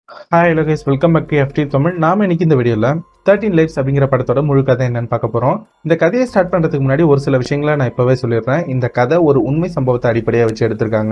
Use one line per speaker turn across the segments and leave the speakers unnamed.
Hi hello guys, welcome back to FT Tamil. நாம இன்னைக்கு இந்த வீடியோல 13 லைஃப்ஸ் அப்படிங்கிற படத்தோட முழு கதை என்னன்னு பார்க்க போறோம். இந்த கதையை ஸ்டார்ட் பண்றதுக்கு முன்னாடி ஒரு சில விஷயங்களை நான் இப்பவே சொல்லிடுறேன். இந்த கதை ஒரு உண்மை சம்பவத்தை அடிப்படையாக வச்சு எடுத்திருக்காங்க.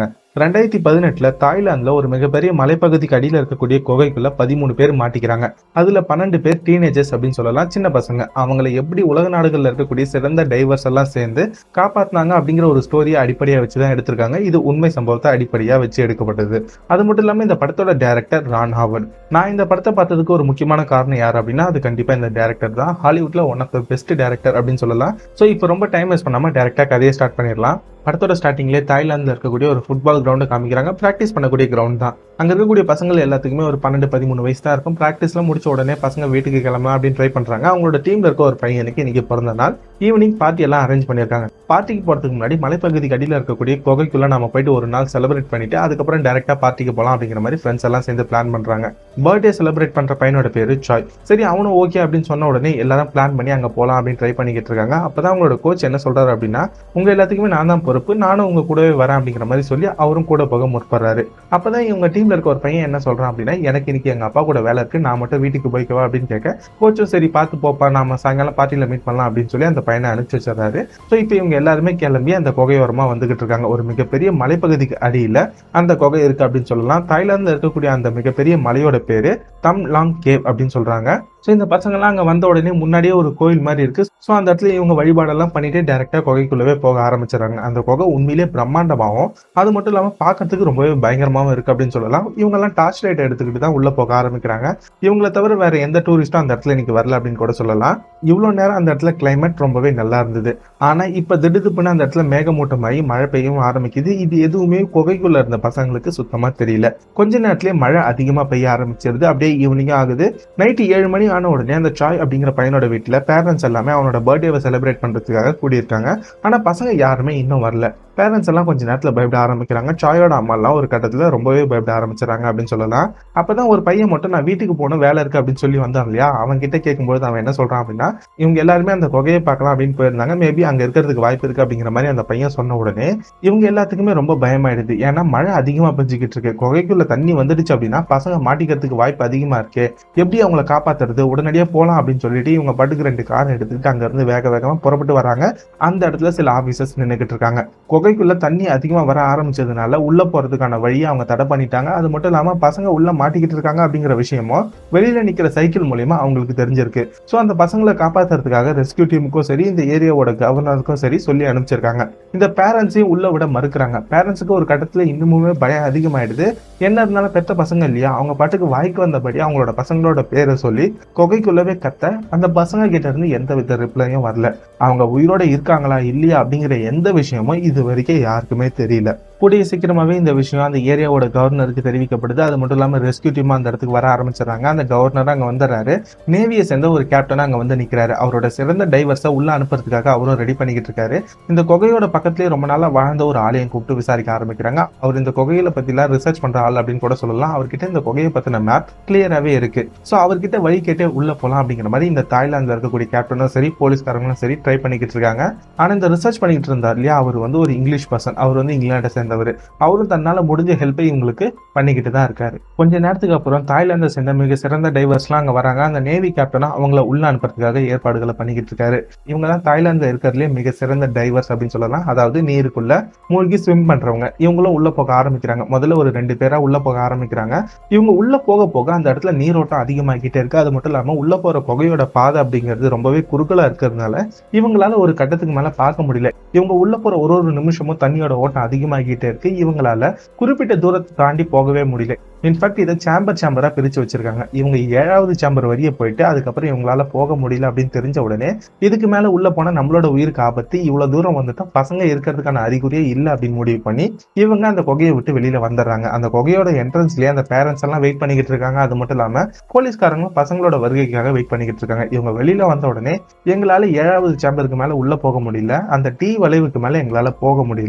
2018 தாய்லாந்துல ஒரு மிகப்பெரிய மலைப்பகுதிக்கு அடியில் இருக்கக்கூடிய குகைக்குள்ள 13 பேர் மாட்டிக்கிறாங்க. அதுல 12 பேர் டீனேஜர்ஸ் அப்படின்னு சொல்லலாம், சின்ன பசங்க. அவங்களை எப்படி உலக நாடுகள்ல இருக்கக்கூடிய சிறந்த டைவர்ஸ் எல்லாம் சேர்ந்து காப்பாத்தினாங்க அப்படிங்கிற ஒரு ஸ்டோரியை அடிப்படையா வச்சுதான் எடுத்திருக்காங்க. இது உண்மை சம்பவத்தை அடிப்படையா வச்சு எடுக்கப்பட்டது. அது மட்டும் இல்லாம இந்த படத்தோட டைரக்டர் ரான் ஹாவர்ட். நான் இந்த படத்தை பார்த்ததுக்கு ஒரு முக்கியமான காரணம் யார் அப்படின்னா, அது கண்டிப்பா இந்த டைரக்டர் தான். ஹாலிவுட்ல one of the best director அப்படின்னு சொல்லலாம். ஸோ இப்போ ரொம்ப டைம் வேஸ்ட் பண்ணாம டைரக்டா கதையை ஸ்டார்ட் பண்ணிடலாம். படத்தோட ஸ்டார்டிங்லேயே தாய்லாந்துல இருக்கக்கூடிய ஒரு ஃபுட்பால் கிரவுண்டை காமிக்கிறாங்க. ப்ராக்டிஸ் பண்ணக்கூடிய கிரவுண்ட் தான். அங்க இருக்கக்கூடிய பசங்கள் எல்லாத்துக்குமே ஒரு 12-13 வயசு தான் இருக்கும். ப்ராக்டிஸ்லாம் முடிச்ச உடனே பசங்க வீட்டுக்கு கிளம்பலாம் அப்படின்னு ட்ரை பண்றாங்க. அவங்களோட டீம்ல இருக்க ஒரு பையனுக்கு இன்னைக்கு பிறந்த நாள். ஈவினிங் பார்ட்டி எல்லாம் அரேஞ்ச் பண்ணியிருக்காங்க. பார்ட்டிக்கு போறதுக்கு முன்னாடி மலைப்பகுதிக்கு அடியில் இருக்கக்கூடிய குகைக்குள்ள நம்ம போயிட்டு ஒரு நாள் செலிப்ரேட் பண்ணிட்டு அதுக்கப்புறம் டேரக்டா பார்ட்டிக்கு போகலாம் அப்படிங்கிற மாதிரி ஃப்ரெண்ட்ஸ் எல்லாம் சேர்ந்து பிளான் பண்றாங்க. பர்த்டே செலிப்ரேட் பண்ற பையனோட பேரு சாய். சரி, அவனும் ஓகே அப்படின்னு சொன்ன உடனே எல்லாரும் பிளான் பண்ணி அங்க போலாம் அப்படின்னு ட்ரை பண்ணிக்கிட்டு இருக்காங்க. அப்பதான் அவங்களோட கோச் என்ன சொல்றாரு அப்படின்னா, உங்க எல்லாத்துக்குமே நான் தான் பொறுப்பு, நானும் உங்க கூடவே வரேன் அப்படிங்கிற மாதிரி சொல்லி அவரும் கூட போக முற்படுறாரு. அப்பதான் இவங்க டீம்ல இருக்க ஒரு பையன் என்ன சொல்றான் அப்படின்னா, எனக்கு இன்னைக்கு எங்க அப்பா கூட வேலை இருக்கு, நான் மட்டும் வீட்டுக்கு போய்க்கவா அப்படின்னு கேட்க, கோச்சும் சரி பார்த்து போப்பா, நாம சாயங்காலம் பார்ட்டியில மீட் பண்ணலாம் அப்படின்னு சொல்லி அந்த பையனை அனுப்பிச்சு வச்சிடறாரு. ஸோ இப்போ இவங்க எல்லாருமே கிளம்பி அந்த குகையோரமா வந்துகிட்டு இருக்காங்க. ஒரு மிகப்பெரிய மலைப்பகுதிக்கு அடியில அந்த குகை இருக்கு அப்படின்னு சொல்லலாம். தாய்லாந்துல இருக்கக்கூடிய அந்த மிகப்பெரிய மலையோட பேரு தம் லாங் கேவ் அப்படின்னு சொல்றாங்க. ஸோ இந்த பசங்கள்லாம் அங்கே வந்த உடனே முன்னாடியே ஒரு கோயில் மாதிரி இருக்கு. ஸோ அந்த இடத்துல இவங்க வழிபாடெல்லாம் பண்ணிட்டு டேரக்டா குகைக்குள்ளவே போக ஆரம்பிச்சிடறாங்க. அந்த குகை உண்மையிலே பிரம்மாண்டமாகவும் அது மட்டும் இல்லாமல் பார்க்கறதுக்கு ரொம்பவே பயங்கரமாகவும் இருக்கு அப்படின்னு சொல்லலாம். இவங்கெல்லாம் டார்ச் லைட் எடுத்துக்கிட்டு தான் உள்ள போக ஆரம்பிக்கிறாங்க. இவங்களை தவிர வேற எந்த டூரிஸ்டும் அந்த இடத்துல இன்னைக்கு வரல அப்படின்னு கூட சொல்லலாம். இவ்வளோ நேரம் அந்த இடத்துல கிளைமேட் ரொம்பவே நல்லா இருந்தது. ஆனா இப்ப திடுதுப்புன்னு அந்த இடத்துல மேகமூட்டமாகி மழை பெய்யவும் ஆரம்பிக்குது. இது எதுவுமே குகைக்குள்ள இருந்த பசங்களுக்கு சுத்தமா தெரியல. கொஞ்ச நேரத்திலேயே மழை அதிகமா பெய்ய ஆரம்பிச்சிருது. அப்படியே ஈவினிங் ஆகுது. நைட்டு 7 மணி ஆன உடனே அந்த சாய் அப்படிங்கிற பையனோட வீட்டுல பேரண்ட்ஸ் எல்லாமே அவனோட பர்த்டேவை செலிப்ரேட் பண்றதுக்காக கூடியிருக்காங்க. ஆனா பசங்க யாருமே இன்னும் வரல. பேரண்ட்ஸ் எல்லாம் கொஞ்ச நேரத்துல பயப்பட ஆரம்பிக்கிறாங்க. சாயோட அம்மா எல்லாம் ஒரு கட்டத்துல ரொம்பவே பயப்பட ஆரம்பிச்சிடறாங்க அப்படின்னு சொல்லலாம். அப்பதான் ஒரு பையன் மட்டும் நான் வீட்டுக்கு போகணும், வேலை இருக்கு அப்படின்னு சொல்லி வந்தான் இல்லையா, அவன் கிட்ட கேட்கும்போது அவன் என்ன சொல்றான் அப்படின்னா, இவங்க எல்லாருமே அந்த குகையை பார்க்கலாம் அப்படின்னு போயிருந்தாங்க, மேபி அங்க இருக்கிறதுக்கு வாய்ப்பு இருக்கு அப்படிங்கிற மாதிரி அந்த பையன் சொன்ன உடனே இவங்க எல்லாத்துக்குமே ரொம்ப பயமாயிடுது. ஏன்னா மழை அதிகமா பெஞ்சுக்கிட்டு இருக்கு. குகைக்குள்ள தண்ணி வந்துடுச்சு அப்படின்னா பசங்க மாட்டிக்கிறதுக்கு வாய்ப்பு அதிகமா இருக்கு. எப்படி அவங்களை காப்பாத்துறது, உடனடியாக போலாம் அப்படின்னு சொல்லிட்டு இவங்க பாட்டுக்கு 2 கார் எடுத்துக்கிட்டு அங்க இருந்து வேக வேகமா புறப்பட்டு வராங்க. அந்த இடத்துல சில ஆபீசர்ஸ் நின்றுகிட்டு இருக்காங்க. குகைக்குள்ள தண்ணி அதிகமா வர ஆரம்பிச்சதுனால உள்ள போறதுக்கான வழியை அவங்க தடை பண்ணிட்டாங்க. அது மட்டும் இல்லாம பசங்க உள்ள மாட்டிக்கிட்டு இருக்காங்க அப்படிங்கிற விஷயமும் வெளியில நிக்கிற சைக்கிள் மூலியமா அவங்களுக்கு தெரிஞ்சிருக்கு. சோ அந்த பசங்களை காப்பாத்துறதுக்காக ரெஸ்கியூ டீமுக்கும் சரி, இந்த ஏரியாவோட கவர்னருக்கும் சரி சொல்லி அனுப்பிச்சிருக்காங்க. இந்த பேரண்ட்ஸையும் உள்ள விட மறுக்கிறாங்க. பேரண்ட்ஸுக்கு ஒரு கட்டத்துல இன்னுமுமே பயம் அதிகமாயிடுது. என்ன இருந்தாலும் பெத்த பசங்க இல்லையா, அவங்க பாட்டுக்கு வாய்க்கு வந்தபடி அவங்களோட பசங்களோட பேரை சொல்லி குகைக்குள்ளவே கத்த அந்த பசங்க கிட்ட இருந்து எந்த வித ரிப்ளையும் வரல. அவங்க உயிரோட இருக்காங்களா இல்லையா அப்படிங்கிற எந்த விஷயமும் இது வரைக்கும் யாருக்குமே தெரியல. கூடிய சீக்கிரமாவே இந்த விஷயம் அந்த ஏரியாவோட கவர்னருக்கு தெரிவிக்கப்படுது. அது மட்டும் இல்லாம ரெஸ்கியூ டீம் அந்த இடத்துக்கு வர ஆரம்பிச்சிடறாங்க. அந்த கவர்னர் அங்க வந்துடுறாரு. நேவியை சேர்ந்த ஒரு கேப்டன் அங்க வந்து நிக்கிறாரு. அவரோட சிறந்த டைவர்ஸை உள்ள அனுப்புறதுக்காக அவரும் ரெடி பண்ணிக்கிட்டு இருக்காரு. இந்த குகையோட பக்கத்திலேயே ரொம்ப நாளா வாழ்ந்த ஒரு ஆளையும் கூப்பிட்டு விசாரிக்க ஆரம்பிக்கிறாங்க. அவர் இந்த குகையில பத்திலாம் ரிசர்ச் பண்ற ஆள் அப்படின்னு கூட சொல்லலாம். அவர்கிட்ட இந்த குகையை பத்தின மேப் கிளியராகவே இருக்கு. ஸோ அவர்கிட்ட வழி கேட்டே உள்ள போலாம் அப்படிங்கிற மாதிரி இந்த தாய்லாந்துல இருக்கக்கூடிய கேப்டனும் சரி, போலீஸ்காரங்களும் சரி ட்ரை பண்ணிக்கிட்டு இருக்காங்க. ஆனா இந்த ரிசர்ச் பண்ணிக்கிட்டு இருந்தார் இல்லையா, அவர் வந்து ஒரு இங்கிலீஷ் பர்சன். அவர் வந்து இங்கிலாண்டை சேர்ந்தவர். அவரும் தன்னால முடிஞ்ச ஹெல்ப்பை இவங்களுக்கு பண்ணிக்கிட்டு தான் இருக்காரு. கொஞ்ச நேரத்துக்கு அப்புறம் தாய்லாந்தை சேர்ந்த மிக சிறந்த டைவர்ஸ்லாம் அங்க வராங்க. அந்த நேவி கேப்டனா அவங்கள உள்ள அனுப்புறதுக்காக ஏற்பாடுகளை பண்ணிக்கிட்டு இருக்காரு. இவங்க தான் தாய்லாந்துல இருக்கிறதுலே மிக சிறந்த டைவர்ஸ் அப்படின்னு சொல்லலாம். அதாவது நீருக்குள்ள மூழ்கி ஸ்விம் பண்றவங்க. இவங்களும் உள்ள போக ஆரம்பிக்கிறாங்க. முதல்ல ஒரு 2 பேரா உள்ள போக ஆரம்பிக்கிறாங்க. இவங்க உள்ள போக போக அந்த இடத்துல நீரோட்டம் அதிகமாகிட்டே இருக்கு. அது மட்டும் இல்லாம உள்ள போற குகையோட பாதை அப்படிங்கிறது ரொம்பவே குறுக்கலா இருக்கிறதுனால இவங்களால ஒரு கட்டத்துக்கு மேல பார்க்க முடியல. இவங்க உள்ள போற ஒரு நிமிஷமும் தண்ணியோட ஓட்டம் அதிகமாகிட்டே இருக்கு. இவங்களால குறிப்பிட்ட தூரத்தை தாண்டி போகவே முடியல. இன்ஃபேக்ட் இதை சேம்பரா பிரிச்சு வச்சிருக்காங்க. இவங்க 7வது சேம்பர் வரைய போயிட்டு அதுக்கப்புறம் இவங்களால போக முடியல அப்படின்னு தெரிஞ்ச உடனே இதுக்கு மேல உள்ள போனா நம்மளோட உயிருக்கு ஆபத்து, இவ்வளவு தூரம் வந்துட்டா பசங்க இருக்கிறதுக்கான அறிகுறியே இல்லை அப்படின்னு முடிவு பண்ணி இவங்க அந்த குகையை விட்டு வெளியில வந்துடுறாங்க. அந்த குகையோட என்ட்ரன்ஸ்லயே அந்த பேரண்ட்ஸ் எல்லாம் வெயிட் பண்ணிக்கிட்டு இருக்காங்க. அது மட்டும் இல்லாம போலீஸ்காரங்களும் பசங்களோட வருகைக்காக வெயிட் பண்ணிக்கிட்டு இருக்காங்க. இவங்க வெளியில வந்த உடனே எங்களால 7வது சேம்பருக்கு மேல உள்ள போக முடியல, அந்த டி வளைவுக்கு மேல எங்களால போக முடியல,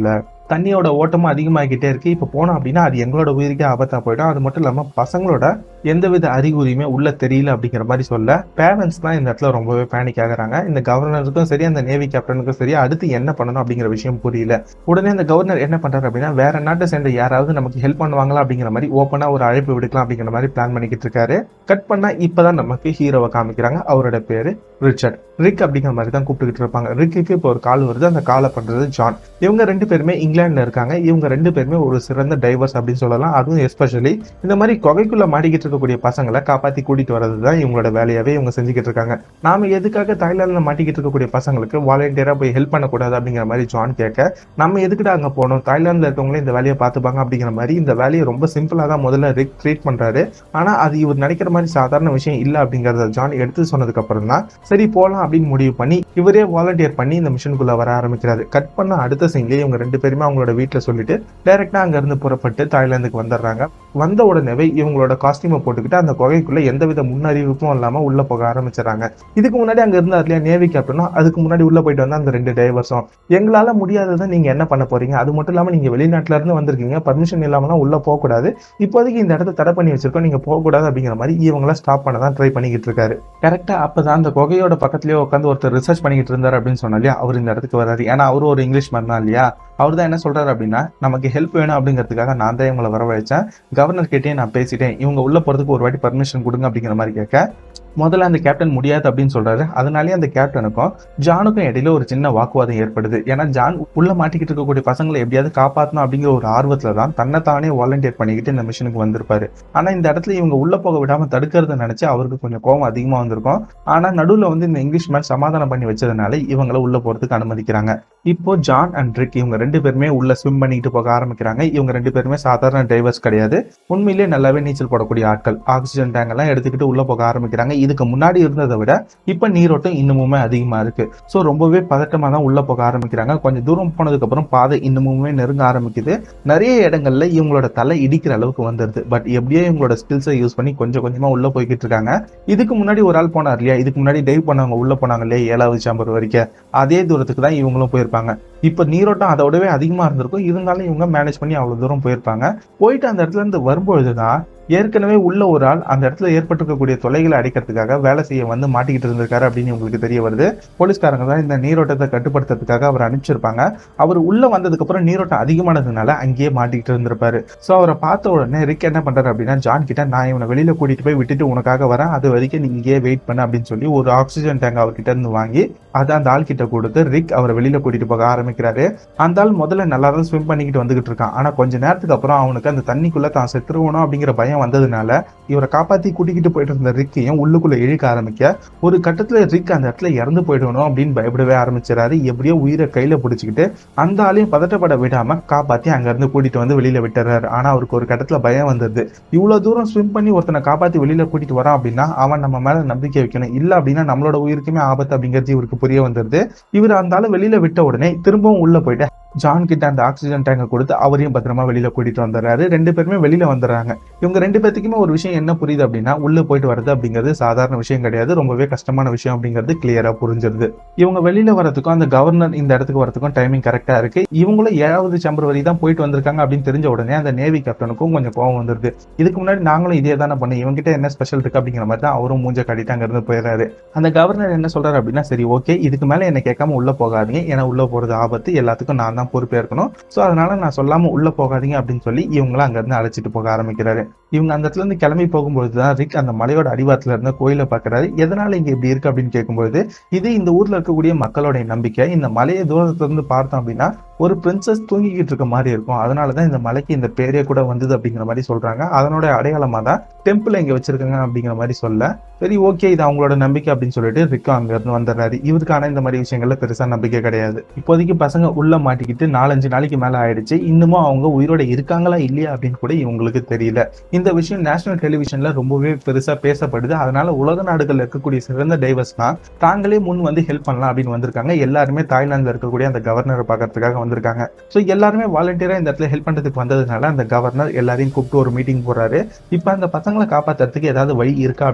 தண்ணியோட ஓட்டமும் அதிகமாகிக்கிட்டே இருக்கு. இப்போ போனோம் அப்படின்னா அது எங்களோட உயிருக்கே ஆபத்தா போயிடும். அது மட்டும் இல்லாம பசங்களோட எந்தவித அறிகுறியுமே உள்ள தெரியல அப்படிங்கிற மாதிரி சொல்ல பேரண்ட்ஸ் தான் இந்த இடத்துல ரொம்பவே பேனிக் ஆகுறாங்க. இந்த கவர்னருக்கும் சரி அந்த நேவி கேப்டனுக்கும் சரி அடுத்து என்ன பண்ணணும் அப்படிங்கிற விஷயம் புரியல. உடனே இந்த கவர்னர் என்ன பண்றாரு அப்படின்னா வேற நாட்டை சேர்ந்த யாராவது நமக்கு ஹெல்ப் பண்ணுவாங்களா அப்படிங்கிற மாதிரி ஓப்பனா ஒரு அழைப்பு விடுக்கலாம் அப்படிங்கிற மாதிரி பிளான் பண்ணிக்கிட்டு இருக்காரு. கட் பண்ணா இப்பதான் நமக்கு ஹீரோவை காமிக்கிறாங்க. அவரோட பேரு ரிச்சர்ட். ரிக் அப்படிங்கிற மாதிரி தான் கூப்பிட்டுக்கிட்டு இருப்பாங்க. ரிக்கு இப்போ ஒரு கால் வருது. அந்த காலை பண்றது ஜான். இவங்க 2 பேருமே இங்கிலாந்துல இருக்காங்க. இவங்க 2 பேருமே ஒரு சிறந்த டைவர்ஸ் அப்படின்னு சொல்லலாம். அதுவும் எஸ்பெஷலி இந்த மாதிரி குகைக்குள்ள மாட்டிக்கிட்டு இருக்கக்கூடிய பசங்களை காப்பாத்தி கூட்டிட்டு வர்றது தான் இவங்களோட வேலையாவே இவங்க செஞ்சுக்கிட்டு இருக்காங்க. நாம எதுக்காக தாய்லாந்துல மாட்டிக்கிட்டு இருக்கக்கூடிய பசங்களுக்கு வாலண்டியரா போய் ஹெல்ப் பண்ணக்கூடாது அப்படிங்கிற மாதிரி ஜான் கேட்க, நம்ம எதுக்கிட்ட அங்க போனோம், தாய்லாந்துல இருக்கவங்களே இந்த வேலையை பார்த்துப்பாங்க அப்படிங்கிற மாதிரி இந்த வேலையை ரொம்ப சிம்பிளா தான் முதல்ல ரிக் ட்ரீட் பண்றாரு. ஆனா அது இவர் நினைக்கிற மாதிரி சாதாரண விஷயம் இல்ல அப்படிங்கறத ஜான் எடுத்து சொன்னதுக்கு அப்புறம் தான் சரி போலாம் அப்படின்னு முடிவு பண்ணி இவரே வாலண்டியர் பண்ணி இந்த மிஷனுக்குள்ள வர ஆரம்பிக்கிறாரு. கட் பண்ண அடுத்த சீன்லயே இவங்க 2 பேருமே அவங்களோட வீட்டுல சொல்லிட்டு டைரக்டா அங்க இருந்து புறப்பட்டு தாய்லாந்துக்கு வந்துடுறாங்க. வந்த உடனே இவங்களோட காஸ்டியூமை போட்டுக்கிட்டு அந்த குகைக்குள்ள எந்தவித முன்னறிவிப்பும் இல்லாம உள்ள போக ஆரம்பிச்சிடறாங்க. இதுக்கு முன்னாடி அங்க இருந்தா இல்லையா நேவி கேப்டனும், அதுக்கு முன்னாடி உள்ள போயிட்டு வந்த அந்த 2 டைவர்ஸும் எங்களால முடியாததை நீங்க என்ன பண்ண போறீங்க, அது மட்டும் இல்லாம நீங்க வெளிநாட்டுல இருந்து வந்திருக்கீங்க, பர்மிஷன் இல்லாமலாம் உள்ள போக கூடாது, இப்போதைக்கு இந்த இடத்த தடை பண்ணி வச்சிருக்கோம், நீங்க போக கூடாது அப்படிங்கிற மாதிரி இவங்கள ஸ்டாப் பண்ண தான் ட்ரை பண்ணிக்கிட்டு இருக்காரு. கரெக்டா அப்பதான் அந்த குகையோட பக்கத்துலயே உட்காந்து ஒருத்தர் ரிசர்ச் பண்ணிக்கிட்டு இருந்தாரு அப்படின்னு சொன்னா இல்லையா, அவர் இந்த இடத்துக்கு வராரு. ஏன்னா அவரு ஒரு இங்கிலீஷ் மேன் தான் இல்லையா. அவர் தான் என்ன சொல்றாரு அப்படின்னா, நமக்கு ஹெல்ப் வேணும் அப்படிங்கிறதுக்காக நான் தான் இவங்களை வரவழைச்சேன், கவர்னர் கிட்டே நான் பேசிட்டேன், இவங்க உள்ள போறதுக்கு ஒரு வாட்டி பர்மிஷன் கொடுங்க அப்படிங்கிற மாதிரி கேட்க முதல்ல அந்த கேப்டன் முடியாது அப்படின்னு சொல்றாரு. அதனாலேயே அந்த கேப்டனுக்கும் ஜானுக்கும் இடையில ஒரு சின்ன வாக்குவாதம் ஏற்படுது. ஏன்னா ஜான் உள்ள மாட்டிக்கிட்டு இருக்கக்கூடிய பசங்களை எப்படியாவது காப்பாற்றணும் அப்படிங்கிற ஒரு ஆர்வத்துல தான் தன்னைத்தானே வாலண்டியர் பண்ணிக்கிட்டு இந்த மிஷனுக்கு வந்திருப்பாரு. ஆனா இந்த இடத்துல இவங்க உள்ள போக விடாம தடுக்கிறத நினைச்சு அவருக்கு கொஞ்சம் கோவம் அதிகமா வந்திருக்கும். ஆனா நடுவுல இந்த இங்கிலீஷ் மேன் சமாதானம் பண்ணி வச்சதுனால இவங்களை உள்ள போறதுக்கு அனுமதிக்கிறாங்க. இப்போ ஜான் அண்ட் ரிக் இவங்க 2 பேருமே உள்ள ஸ்விம் பண்ணிட்டு போக ஆரம்பிக்கிறாங்க. இவங்க 2 பேருமே சாதாரண டைவர்ஸ் கிடையாது, உண்மையிலேயே நல்லாவே நீச்சல் போடக்கூடிய ஆட்கள். ஆக்சிஜன் டேங்க் எல்லாம் எடுத்துக்கிட்டு உள்ள போக ஆரம்பிக்கிறாங்க. இதுக்கு முன்னாடி இருந்ததை விட இப்ப நீரோட்டம் இன்னமுமே அதிகமா இருக்கு. சோ ரொம்பவே பதட்டமா தான் உள்ள போக ஆரம்பிக்கிறாங்க. கொஞ்சம் தூரம் போனதுக்கு அப்புறம் பாதை இன்னமுமே நெருங்க ஆரம்பிக்குது. நிறைய இடங்கள்ல இவங்களோட தலை இடிக்கிற அளவுக்கு வந்துருது. பட் எப்படியோ இவங்களோட ஸ்கில்ஸை யூஸ் பண்ணி கொஞ்சம் கொஞ்சமா உள்ள போய்கிட்டு இருக்காங்க. இதுக்கு முன்னாடி ஒரு ஆள் போனார் இல்லையா, இதுக்கு முன்னாடி டைவ் பண்ணவங்க உள்ள போனாங்க இல்லையா 7வது சாம்பர் வரைக்கும், அதே தூரத்துக்கு தான் இவங்களும் போயிருப்பாங்க. இப்ப நீரோட்டம் அதோடவே அதிகமா இருந்திருக்கும். இருந்தாலும் இவங்க மேனேஜ் பண்ணி அவ்வளவு தூரம் போயிருப்பாங்க. போயிட்டு அந்த இடத்துல இருந்து வரும்பொழுதுதான் ஏற்கனவே உள்ள ஒரு ஆள் அந்த இடத்துல ஏற்பட்டிருக்கக்கூடிய தொலைகளை அடைக்கிறதுக்காக வேலை செய்ய வந்து மாட்டிக்கிட்டு இருந்திருக்காரு அப்படின்னு உங்களுக்கு தெரிய வருது. போலீஸ்காரங்க தான் இந்த நீரோட்டத்தை கட்டுப்படுத்துறதுக்காக அவர் அனுப்பிச்சிருப்பாங்க. அவர் உள்ள வந்ததுக்கு அப்புறம் நீரோட்டம் அதிகமானதுனால அங்கேயே மாட்டிக்கிட்டு இருந்திருப்பாரு. சோ அவரை பார்த்த உடனே ரிக் என்ன பண்றாரு அப்படின்னா, ஜான் கிட்ட நான் இவனை வெளியில கூட்டிட்டு போய் விட்டுட்டு உனக்காக வரேன், அது வரைக்கும் நீ இங்கேயே வெயிட் பண்ண அப்படின்னு சொல்லி ஒரு ஆக்சிஜன் டேங்க் அவர்கிட்ட இருந்து வாங்கி அதை அந்த ஆள் கிட்ட கொடுத்து ரிக் அவரை வெளியில கூட்டிட்டு போக ஆரம்பிக்கிறாரு. அந்த ஆள் முதல்ல நல்லா தான் ஸ்விம் பண்ணிக்கிட்டு வந்துகிட்டு இருக்கான். ஆனா கொஞ்ச நேரத்துக்கு அப்புறம் அவனுக்கு அந்த தண்ணிக்குள்ள தான் செத்துருவணும் அப்படிங்கிற பயம் வந்ததுனால இவரை காப்பாத்தி கூட்டிக்கிட்டு போயிட்டு இருந்த ரிக்கையும் உள்ளுக்குள்ள இழுக்க ஆரம்பிக்க ஒரு கட்டத்துல ரிக் அந்த இடத்துல இறந்து போயிடணும் அப்படின்னு பயப்படவே ஆரம்பிச்சிடாரு. எப்படியோ உயிரை கையில பிடிச்சிக்கிட்டு அந்த ஆளையும் பதட்டப்பட விடாம காப்பாத்தி அங்க இருந்து கூட்டிட்டு வந்து வெளியில விட்டுறாரு. ஆனா அவருக்கு ஒரு கட்டத்துல பயம் வந்தது. இவ்வளவு தூரம் ஸ்விம் பண்ணி ஒருத்தனை காப்பாத்தி வெளியில கூட்டிட்டு வரான் அப்படின்னா அவன் நம்ம மேல நம்பிக்கை வைக்கணும், இல்ல அப்படின்னா நம்மளோட உயிருக்குமே ஆபத்து அப்படிங்கிறது இவருக்கு புரிய வந்துருது. இவர் அந்த ஆளு வெளியில விட்ட உடனே திரும்பவும் உள்ள போயிட்டு ஜான் கிட்ட அந்த ஆக்சிஜன் டேங்கை கொடுத்து அவரையும் பத்திரமா வெளியில கூட்டிட்டு வந்துடுறாரு. 2 பேருமே வெளியில வந்துடுறாங்க. இவங்க 2 பேத்துக்குமே ஒரு விஷயம் என்ன புரியுது அப்படின்னா, உள்ள போயிட்டு வருது அப்படிங்கிறது சாதாரண விஷயம் கிடையாது, ரொம்பவே கஷ்டமான விஷயம் அப்படிங்கிறது கிளியரா புரிஞ்சிருது. இவங்க வெளியில வரதுக்கும் அந்த கவர்னர் இந்த இடத்துக்கு வரதுக்கும் டைமிங் கரெக்டா இருக்கு. இவங்களும் 7வது சாம்பர் வரை தான் போயிட்டு வந்திருக்காங்க அப்படின்னு தெரிஞ்ச உடனே அந்த நேவி கேப்டனுக்கும் கொஞ்சம் கோவம் வந்துருது. இதுக்கு முன்னாடி நாங்களும் இதே தானே பண்ணோம், இவங்கிட்ட என்ன ஸ்பெஷல் இருக்கு அப்படிங்கிற மாதிரி தான் அவரும் மூஞ்ச காட்டிட்டு அங்க இருந்து போயிடுறாரு. அந்த கவர்னர் என்ன சொல்றாரு அப்படின்னா, சரி ஓகே, இதுக்கு மேல என்ன கேட்காம உள்ள போகாதீங்க, ஏன்னா உள்ள போறது ஆபத்து, எல்லாத்துக்கும் நான் தான் பொறுப்பே இருக்கணும், சோ அதனால நான் சொல்லாம உள்ள போகாதீங்க அப்படின்னு சொல்லி இவங்கள அங்க இருந்து அழைச்சிட்டு போக ஆரம்பிக்கிறாரு. இவங்க அந்த இடத்துல இருந்து கிளம்பி போகும்போதுதான் ரிக் அந்த மலையோட அடிவாரத்துல இருந்த கோயிலை பாக்குறாரு. எதனால இங்க இப்படி இருக்கு அப்படின்னு கேட்கும்போது, இது இந்த ஊர்ல இருக்கக்கூடிய மக்களோட நம்பிக்கை, இந்த மலையை தூரத்துல இருந்து பார்த்தோம் அப்படின்னா ஒரு பிரின்சஸ் தூங்கிக்கிட்டு இருக்க மாதிரி இருக்கும், அதனாலதான் இந்த மலைக்கு இந்த பேரே கூட வந்தது அப்படிங்கிற மாதிரி சொல்றாங்க. அதனோட அடையாளமா தான் டெம்பிள் இங்க வச்சிருக்காங்க அப்படிங்கிற மாதிரி சொல்ல, சரி ஓகே இது அவங்களோட நம்பிக்கை அப்படின்னு சொல்லிட்டு ரிக் அங்க இருந்து வந்துடுறாரு. இவருக்கான இந்த மாதிரி விஷயங்கள்ல பெருசா நம்பிக்கை கிடையாது. இப்போதைக்கு பசங்க உள்ள மாட்டிக்கிட்டு 4-5 நாளைக்கு மேல ஆயிடுச்சு. இன்னமும் அவங்க உயிரோட இருக்காங்களா இல்லையா அப்படின்னு கூட இவங்களுக்கு தெரியல. இந்த விஷயம் நேஷனல் டெலிவிஷன்ல ரொம்பவே பெருசா பேசப்படுது. அதனால உலக நாடுகள்ல இருக்கக்கூடிய சிறந்த டைவர்ஸ்னா தாங்களே முன் வந்து ஹெல்ப் பண்ணலாம் அப்படின்னு வந்திருக்காங்க. எல்லாருமே தாய்லாந்துல இருக்கக்கூடிய அந்த கவர்னரை பார்க்கறதுக்காக வந்திருக்காங்க. சோ எல்லாருமே வாலண்டியரா இந்த இடத்துல ஹெல்ப் பண்றதுக்கு வந்ததுனால அந்த கவர்னர் எல்லாரையும் கூப்பிட்டு ஒரு மீட்டிங் போறாரு. இப்ப அந்த பசங்களை காப்பாத்துறதுக்கு ஏதாவது வழி இருக்கா அப்படிங்கிற மாதிரி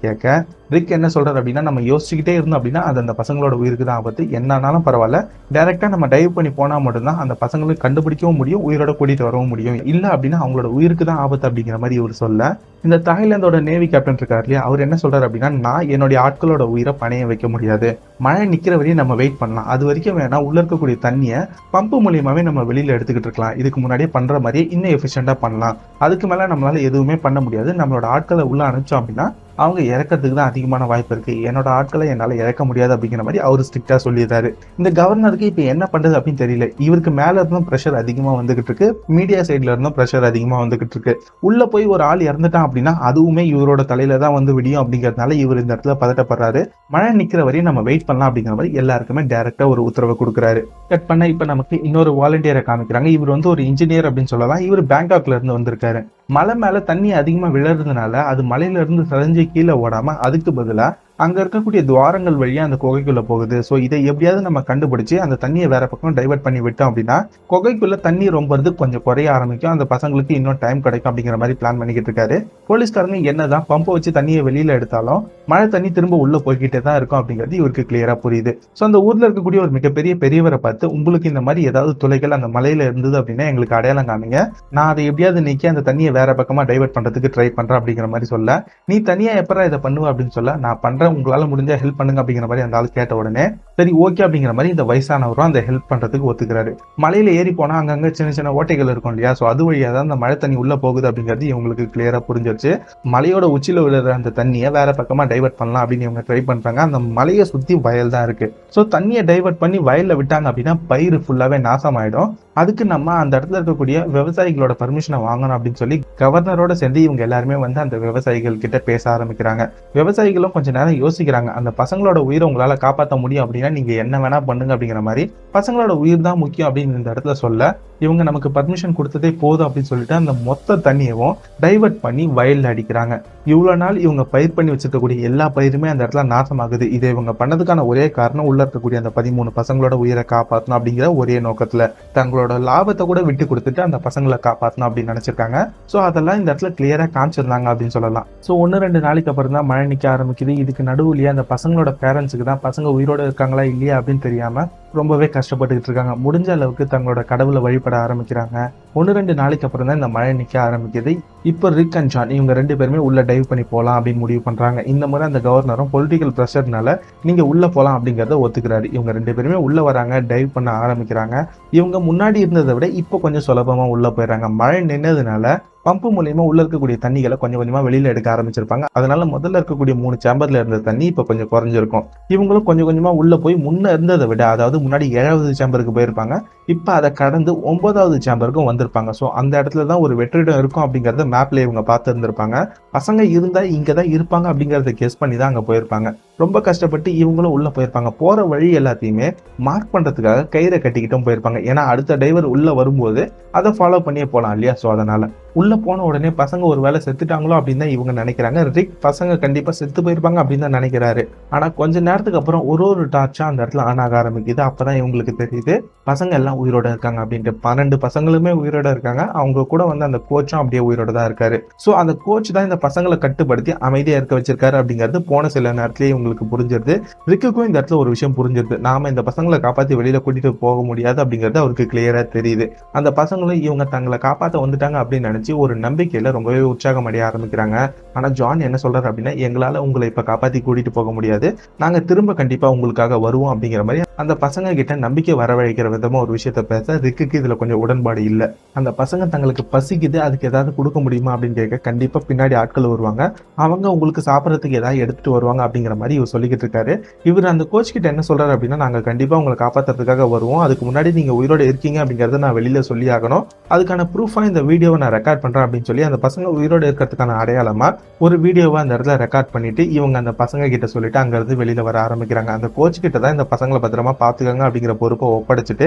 கேட்க ரிக் என்ன சொல்றாரு அப்படின்னா, நம்ம யோசிச்சுக்கிட்டே இருந்தோம் அப்படின்னா அது அந்த பசங்களோட உயிருக்கு தான் ஆபத்து, என்னன்னாலும் பரவாயில்ல, டைரக்டா நம்ம டைவ் பண்ணி போனா மட்டும்தான் அந்த பசங்களுக்கு கண்டுபிடிக்கவும் முடியும், உயிரோட கூட்டிட்டு வரவும் முடியும், இல்ல அப்படின்னா அவங்களோட உயிருக்கு தான் ஆபத்து அப்படிங்கிற மாதிரி இவர் சொல்ல, இந்த தாய்லாந்தோட நேவி கேப்டன் இருக்காரு இல்லையா, அவர் என்ன சொல்றாரு அப்படின்னா, நான் என்னுடைய ஆட்களோட உயிரை பணைய வைக்க முடியாது, மழை நிக்கிற வரையும் நம்ம வெயிட் பண்ணலாம், அது வரைக்கும் வேணா உள்ள இருக்கக்கூடிய தண்ணியை பம்பு மூலியமாவே நம்ம வெளியில எடுத்துக்கிட்டு இருக்கலாம், இதுக்கு முன்னாடியே பண்ற மாதிரியே இன்னும் எஃபிஷியண்டா பண்ணலாம், அதுக்கு மேல நம்மளால எதுவுமே பண்ண முடியாது, நம்மளோட ஆட்களை உள்ள அனுப்பிச்சோம் அப்படின்னா அவங்க இறக்கிறதுக்கு தான் அதிகமான வாய்ப்பு இருக்கு, என்னோட ஆட்களை என்னால இறக்க முடியாது அப்படிங்கிற மாதிரி அவர் ஸ்ட்ரிக்டா சொல்லிடுறாரு. இந்த கவர்னருக்கு இப்ப என்ன பண்றது அப்படின்னு தெரியல, இவருக்கு மேல இருந்தும் பிரஷர் அதிகமா வந்துகிட்டு இருக்கு, மீடியா சைட்ல இருந்தும் பிரஷர் அதிகமா வந்துகிட்டு இருக்கு, உள்ள போய் ஒரு ஆள் இறந்துட்டான் அப்படின்னா அதுவுமே இவரோட தலையில தான் வந்து விடியும் அப்படிங்கிறதுனால இவர் இந்த இடத்துல பதட்டப்படுறாரு, மழை நிக்கிற வரையும் நம்ம வெயிட் பண்ணலாம் அப்படிங்கிற மாதிரி எல்லாருக்குமே டைரக்டா ஒரு உத்தரவு கொடுக்குறாரு. கட் பண்ண இப்ப நமக்கு இன்னொரு வாலண்டியரை காமிக்கிறாங்க, இவர் வந்து ஒரு இன்ஜினியர் அப்படின்னு சொல்லலாம், இவர் பேங்காக்ல இருந்து வந்திருக்காரு. மலை மேல தண்ணி அதிகமா விழறதுனால அது மலையில இருந்து சரிஞ்சு கீழே ஓடாம அதுக்கு பதிலா அங்க இருக்கக்கூடிய துவாரங்கள் வழியா அந்த குகைக்குள்ள போகுது. சோ இதை எப்படியாவது நம்ம கண்டுபிடிச்சு அந்த தண்ணியை வேற பக்கம் டைவர்ட் பண்ணி விட்டோம் அப்படின்னா குகைக்குள்ள தண்ணி ரொம்பறது கொஞ்சம் குறைய ஆரம்பிக்கும், அந்த பசங்களுக்கு இன்னும் டைம் கிடைக்கும் அப்படிங்கிற மாதிரி பிளான் பண்ணிக்கிட்டு இருக்காரு. போலீஸ்காரங்க என்னதான் பம்பை வச்சு தண்ணியை வெளியில எடுத்தாலும் மழை தண்ணி திரும்ப உள்ள போய்கிட்டே தான் இருக்கும் அப்படிங்கிறது இவருக்கு கிளியரா புரியுது. சோ அந்த ஊர்ல இருக்கக்கூடிய ஒரு மிகப்பெரிய பெரியவரை பார்த்து, உங்களுக்கு இந்த மாதிரி ஏதாவது துளைகள் அந்த மலையில இருந்தது அப்படின்னா எங்களுக்கு அடையாளம் காமிங்க, நான் அதை எப்படியாவது நீக்கி அந்த தண்ணியை வேற பக்கமா டைவர்ட் பண்றதுக்கு ட்ரை பண்றேன் அப்படிங்கிற மாதிரி சொல்ல, நீ தனியா எப்பரா இதை பண்ணுவ அப்படின்னு சொல்ல, நான் பண்றேன், உங்களால முடிஞ்சா ஹெல்ப் பண்ணுங்க அப்படிங்கிற மாதிரி அந்த ஆள் கேட்ட உடனே சரி ஓகே அப்படிங்கிற மாதிரி இந்த வயசானவரும் அந்த ஹெல்ப் பண்றதுக்கு ஒத்துக்கிறாரு. மலையில ஏறி போனா அங்கங்க சின்ன சின்ன ஓட்டைகள் இருக்கும் இல்லையா, சோ அது வழியா தான் அந்த மழை தண்ணி உள்ள போகுது அப்படிங்கிறது இவங்களுக்கு கிளியரா புரிஞ்சிருச்சு. மலையோட உச்சியில விழுற அந்த தண்ணியை வேற பக்கமா டைவர்ட் பண்ணலாம் அப்படின்னு இவங்க ட்ரை பண்றாங்க. அந்த மலையை சுத்தி வயல் தான் இருக்கு, சோ தண்ணியை டைவர்ட் பண்ணி வயல்ல விட்டாங்க அப்படின்னா பயிர் ஃபுல்லாவே நாசமாயிடும், அதுக்கு நம்ம அந்த இடத்துல இருக்கக்கூடிய விவசாயிகளோட பர்மிஷனை வாங்கணும் அப்படின்னு சொல்லி கவர்னரோட சேர்ந்து இவங்க எல்லாருமே வந்து அந்த விவசாயிகள் கிட்ட பேச ஆரம்பிக்கிறாங்க. விவசாயிகளும் கொஞ்ச நேரம் யோசிக்கிறாங்க, அந்த பசங்களோட உயிரை உங்களால காப்பாற்ற முடியும் அப்படின்னா நீங்க என்ன வேணா பண்ணுங்க அப்படிங்கிற மாதிரி, பசங்களோட உயிர் தான் முக்கியம் அப்படின்னு இந்த இடத்துல சொல்ல, இவங்க நமக்கு பர்மிஷன் கொடுத்ததே போதும் அப்படின்னு சொல்லிட்டு அந்த மொத்த தண்ணியவும் டைவர்ட் பண்ணி வயல்ல அடிக்கிறாங்க. இவ்வளவு நாள் இவங்க பயிர் பண்ணி வச்சிருக்கக்கூடிய எல்லா பயிருமே அந்த இடத்துல நாசமாகுது. இதை இவங்க பண்ணதுக்கான ஒரே காரணம் உள்ள இருக்கக்கூடிய அந்த 13 பசங்களோட உயிரை காப்பாற்றணும் அப்படிங்கிற ஒரே நோக்கத்துல தங்களோட லாபத்தை கூட விட்டு கொடுத்துட்டு அந்த பசங்களை காப்பாற்றணும் அப்படின்னு நினைச்சிருக்காங்க. சோ அதெல்லாம் இந்த இடத்துல கிளியரா காமிச்சிருந்தாங்க அப்படின்னு சொல்லலாம். சோ 1-2 நாளைக்கு அப்புறம் தான் மழை நிக்க ஆரம்பிக்குது. இதுக்கு நடுவுலயே அந்த பசங்களோட பேரண்ட்ஸுக்கு தான் பசங்க உயிரோட இருக்காங்களா இல்லையா அப்படின்னு தெரியாம ரொம்பவே கஷ்டப்பட்டுக்கிட்டு இருக்காங்க. முடிஞ்ச அளவுக்கு தங்களோட கடவுளை வழிபட ஆரம்பிக்கிறாங்க. 1-2 நாளைக்கு அப்புறம் தான் இந்த மழை நிக்க ஆரம்பிக்குது. இப்போ ரிக் அண்ட் ஜான் இவங்க 2 பேருமே உள்ள டைவ் பண்ணி போலாம் அப்படின்னு முடிவு பண்றாங்க. இந்த முறை அந்த கவர்னரும் பொலிட்டிக்கல் ப்ரெஷர்னால நீங்க உள்ள போலாம் அப்படிங்கறத ஒத்துக்கிறாரு. இவங்க 2 பேருமே உள்ள வராங்க, டைவ் பண்ண ஆரம்பிக்கிறாங்க. இவங்க முன்னாடி இருந்ததை விட இப்போ கொஞ்சம் சுலபமா உள்ள போயிடுறாங்க. மழை நின்னதுனால பம்பு மூலியமா உள்ள இருக்கக்கூடிய தண்ணிகளை கொஞ்சம் கொஞ்சமா வெளியில எடுக்க ஆரம்பிச்சிருப்பாங்க. அதனால முதல்ல இருக்கக்கூடிய 3 சேம்பர்ல இருந்த தண்ணி இப்ப கொஞ்சம் குறைஞ்சிருக்கும். இவங்களும் கொஞ்சம் கொஞ்சமா உள்ள போய் முன்ன இருந்ததை விட, அதாவது முன்னாடி 7வது சேம்பருக்கு போயிருப்பாங்க, இப்ப அதை கடந்து 9வது சேம்பருக்கும் வந்திருப்பாங்க. சோ அந்த இடத்துல தான் ஒரு வெற்றிடம் இருக்கும் அப்படிங்கறத மேப்ல இவங்க பார்த்து இருந்திருப்பாங்க. பசங்க இருந்தா இங்கதான் இருப்பாங்க அப்படிங்கறத கெஸ் பண்ணி தான் அங்க போயிருப்பாங்க. ரொம்ப கஷ்டப்பட்டு இவங்களும் உள்ள போயிருப்பாங்க. போற வழி எல்லாத்தையுமே மார்க் பண்றதுக்காக கயிறை கட்டிக்கிட்டும் போயிருப்பாங்க. ஏன்னா அடுத்த டிரைவர் உள்ள வரும்போது அதை ஃபாலோ பண்ணியே போலாம் இல்லையா. சோ அதனால உள்ள போன உடனே பசங்க ஒரு வேளை செத்துட்டாங்களோ அப்படின்னு தான் இவங்க நினைக்கிறாங்க. ரிக் பசங்க கண்டிப்பா செத்து போயிருப்பாங்க அப்படின்னு தான் நினைக்கிறாரு. ஆனா கொஞ்ச நேரத்துக்கு அப்புறம் ஒரு டார்ச்சா அந்த இடத்துல ஆன் ஆக ஆரம்பிக்குது. அப்பதான் இவங்களுக்கு தெரியுது பசங்க எல்லாம் உயிரோட இருக்காங்க அப்படின்ட்டு. 12 பசங்களுமே உயிரோட இருக்காங்க. அவங்க கூட வந்து அந்த கோச்சும் அப்படியே உயிரோட தான் இருக்காரு. சோ அந்த கோச் தான் இந்த பசங்களை கட்டுப்படுத்தி அமைதியா இருக்க வச்சிருக்காரு அப்படிங்கிறது போன சில நேரத்திலேயே உங்களுக்கு புரிஞ்சிருது. ரிக்குக்கும் இந்த இடத்துல ஒரு விஷயம் புரிஞ்சிருது, நாம இந்த பசங்களை காப்பாத்தி வெளியில கூட்டிட்டு போக முடியாது அப்படிங்கிறது அவருக்கு கிளியரா தெரியுது. அந்த பசங்களும் இவங்க தங்களை காப்பாத்த வந்துட்டாங்க அப்படின்னு நினைச்சு ஒரு நம்பிக்கையில ரொம்பவே உற்சாகம் அடைய ஆரம்பிக்கிறாங்க. ஆனா ஜான் என்ன சொல்றாரு அப்படின்னா, எங்களால உங்களை இப்ப காப்பாத்தி கூட்டிட்டு போக முடியாது, நாங்க திரும்ப கண்டிப்பா உங்களுக்காக வருவோம் அப்படிங்கிற மாதிரி அந்த பசங்க கிட்ட நம்பிக்கை வரவழைக்கிற விதமா ஒரு விஷயத்த பேச ரிக்குக்கு இதுல கொஞ்சம் உடன்பாடு இல்ல. அந்த பசங்க தங்களுக்கு பசிக்குது, அதுக்கு ஏதாவது கொடுக்க முடியுமா அப்படின்னு கேட்க, கண்டிப்பா பின்னாடி ஆட்கள் வருவாங்க, அவங்க உங்களுக்கு சாப்பிடறதுக்கு ஏதாவது எடுத்துட்டு வருவாங்க அப்படிங்கிற மாதிரி இவர் சொல்லிக்கிட்டு இருக்காரு. இவர் அந்த கோச் கிட்ட என்ன சொல்றாரு அப்படின்னா, நாங்க கண்டிப்பா உங்களை காப்பாத்துறதுக்காக வருவோம், அதுக்கு முன்னாடி நீங்க உயிரோட இருக்கீங்க அப்படிங்கறத நான் வெளியில சொல்லி ஆகணும், அதுக்கான ப்ரூஃபா இந்த வீடியோவை நான் ரெக்கார்ட் பண்றேன் அப்படின்னு சொல்லி அந்த பசங்க உயிரோட இருக்கிறதுக்கான அடையாளமா ஒரு வீடியோவை அந்த இடத்துல ரெக்கார்ட் பண்ணிட்டு இவங்க அந்த பசங்க கிட்ட சொல்லிட்டு அங்க இருந்து வெளியில வர ஆரம்பிக்கிறாங்க. அந்த கோச் கிட்ட தான் இந்த பசங்களை பத்திரமா பாத்துக்காங்க அப்படிங்கிற பொறுப்பை ஒப்படைச்சிட்டு இவங்க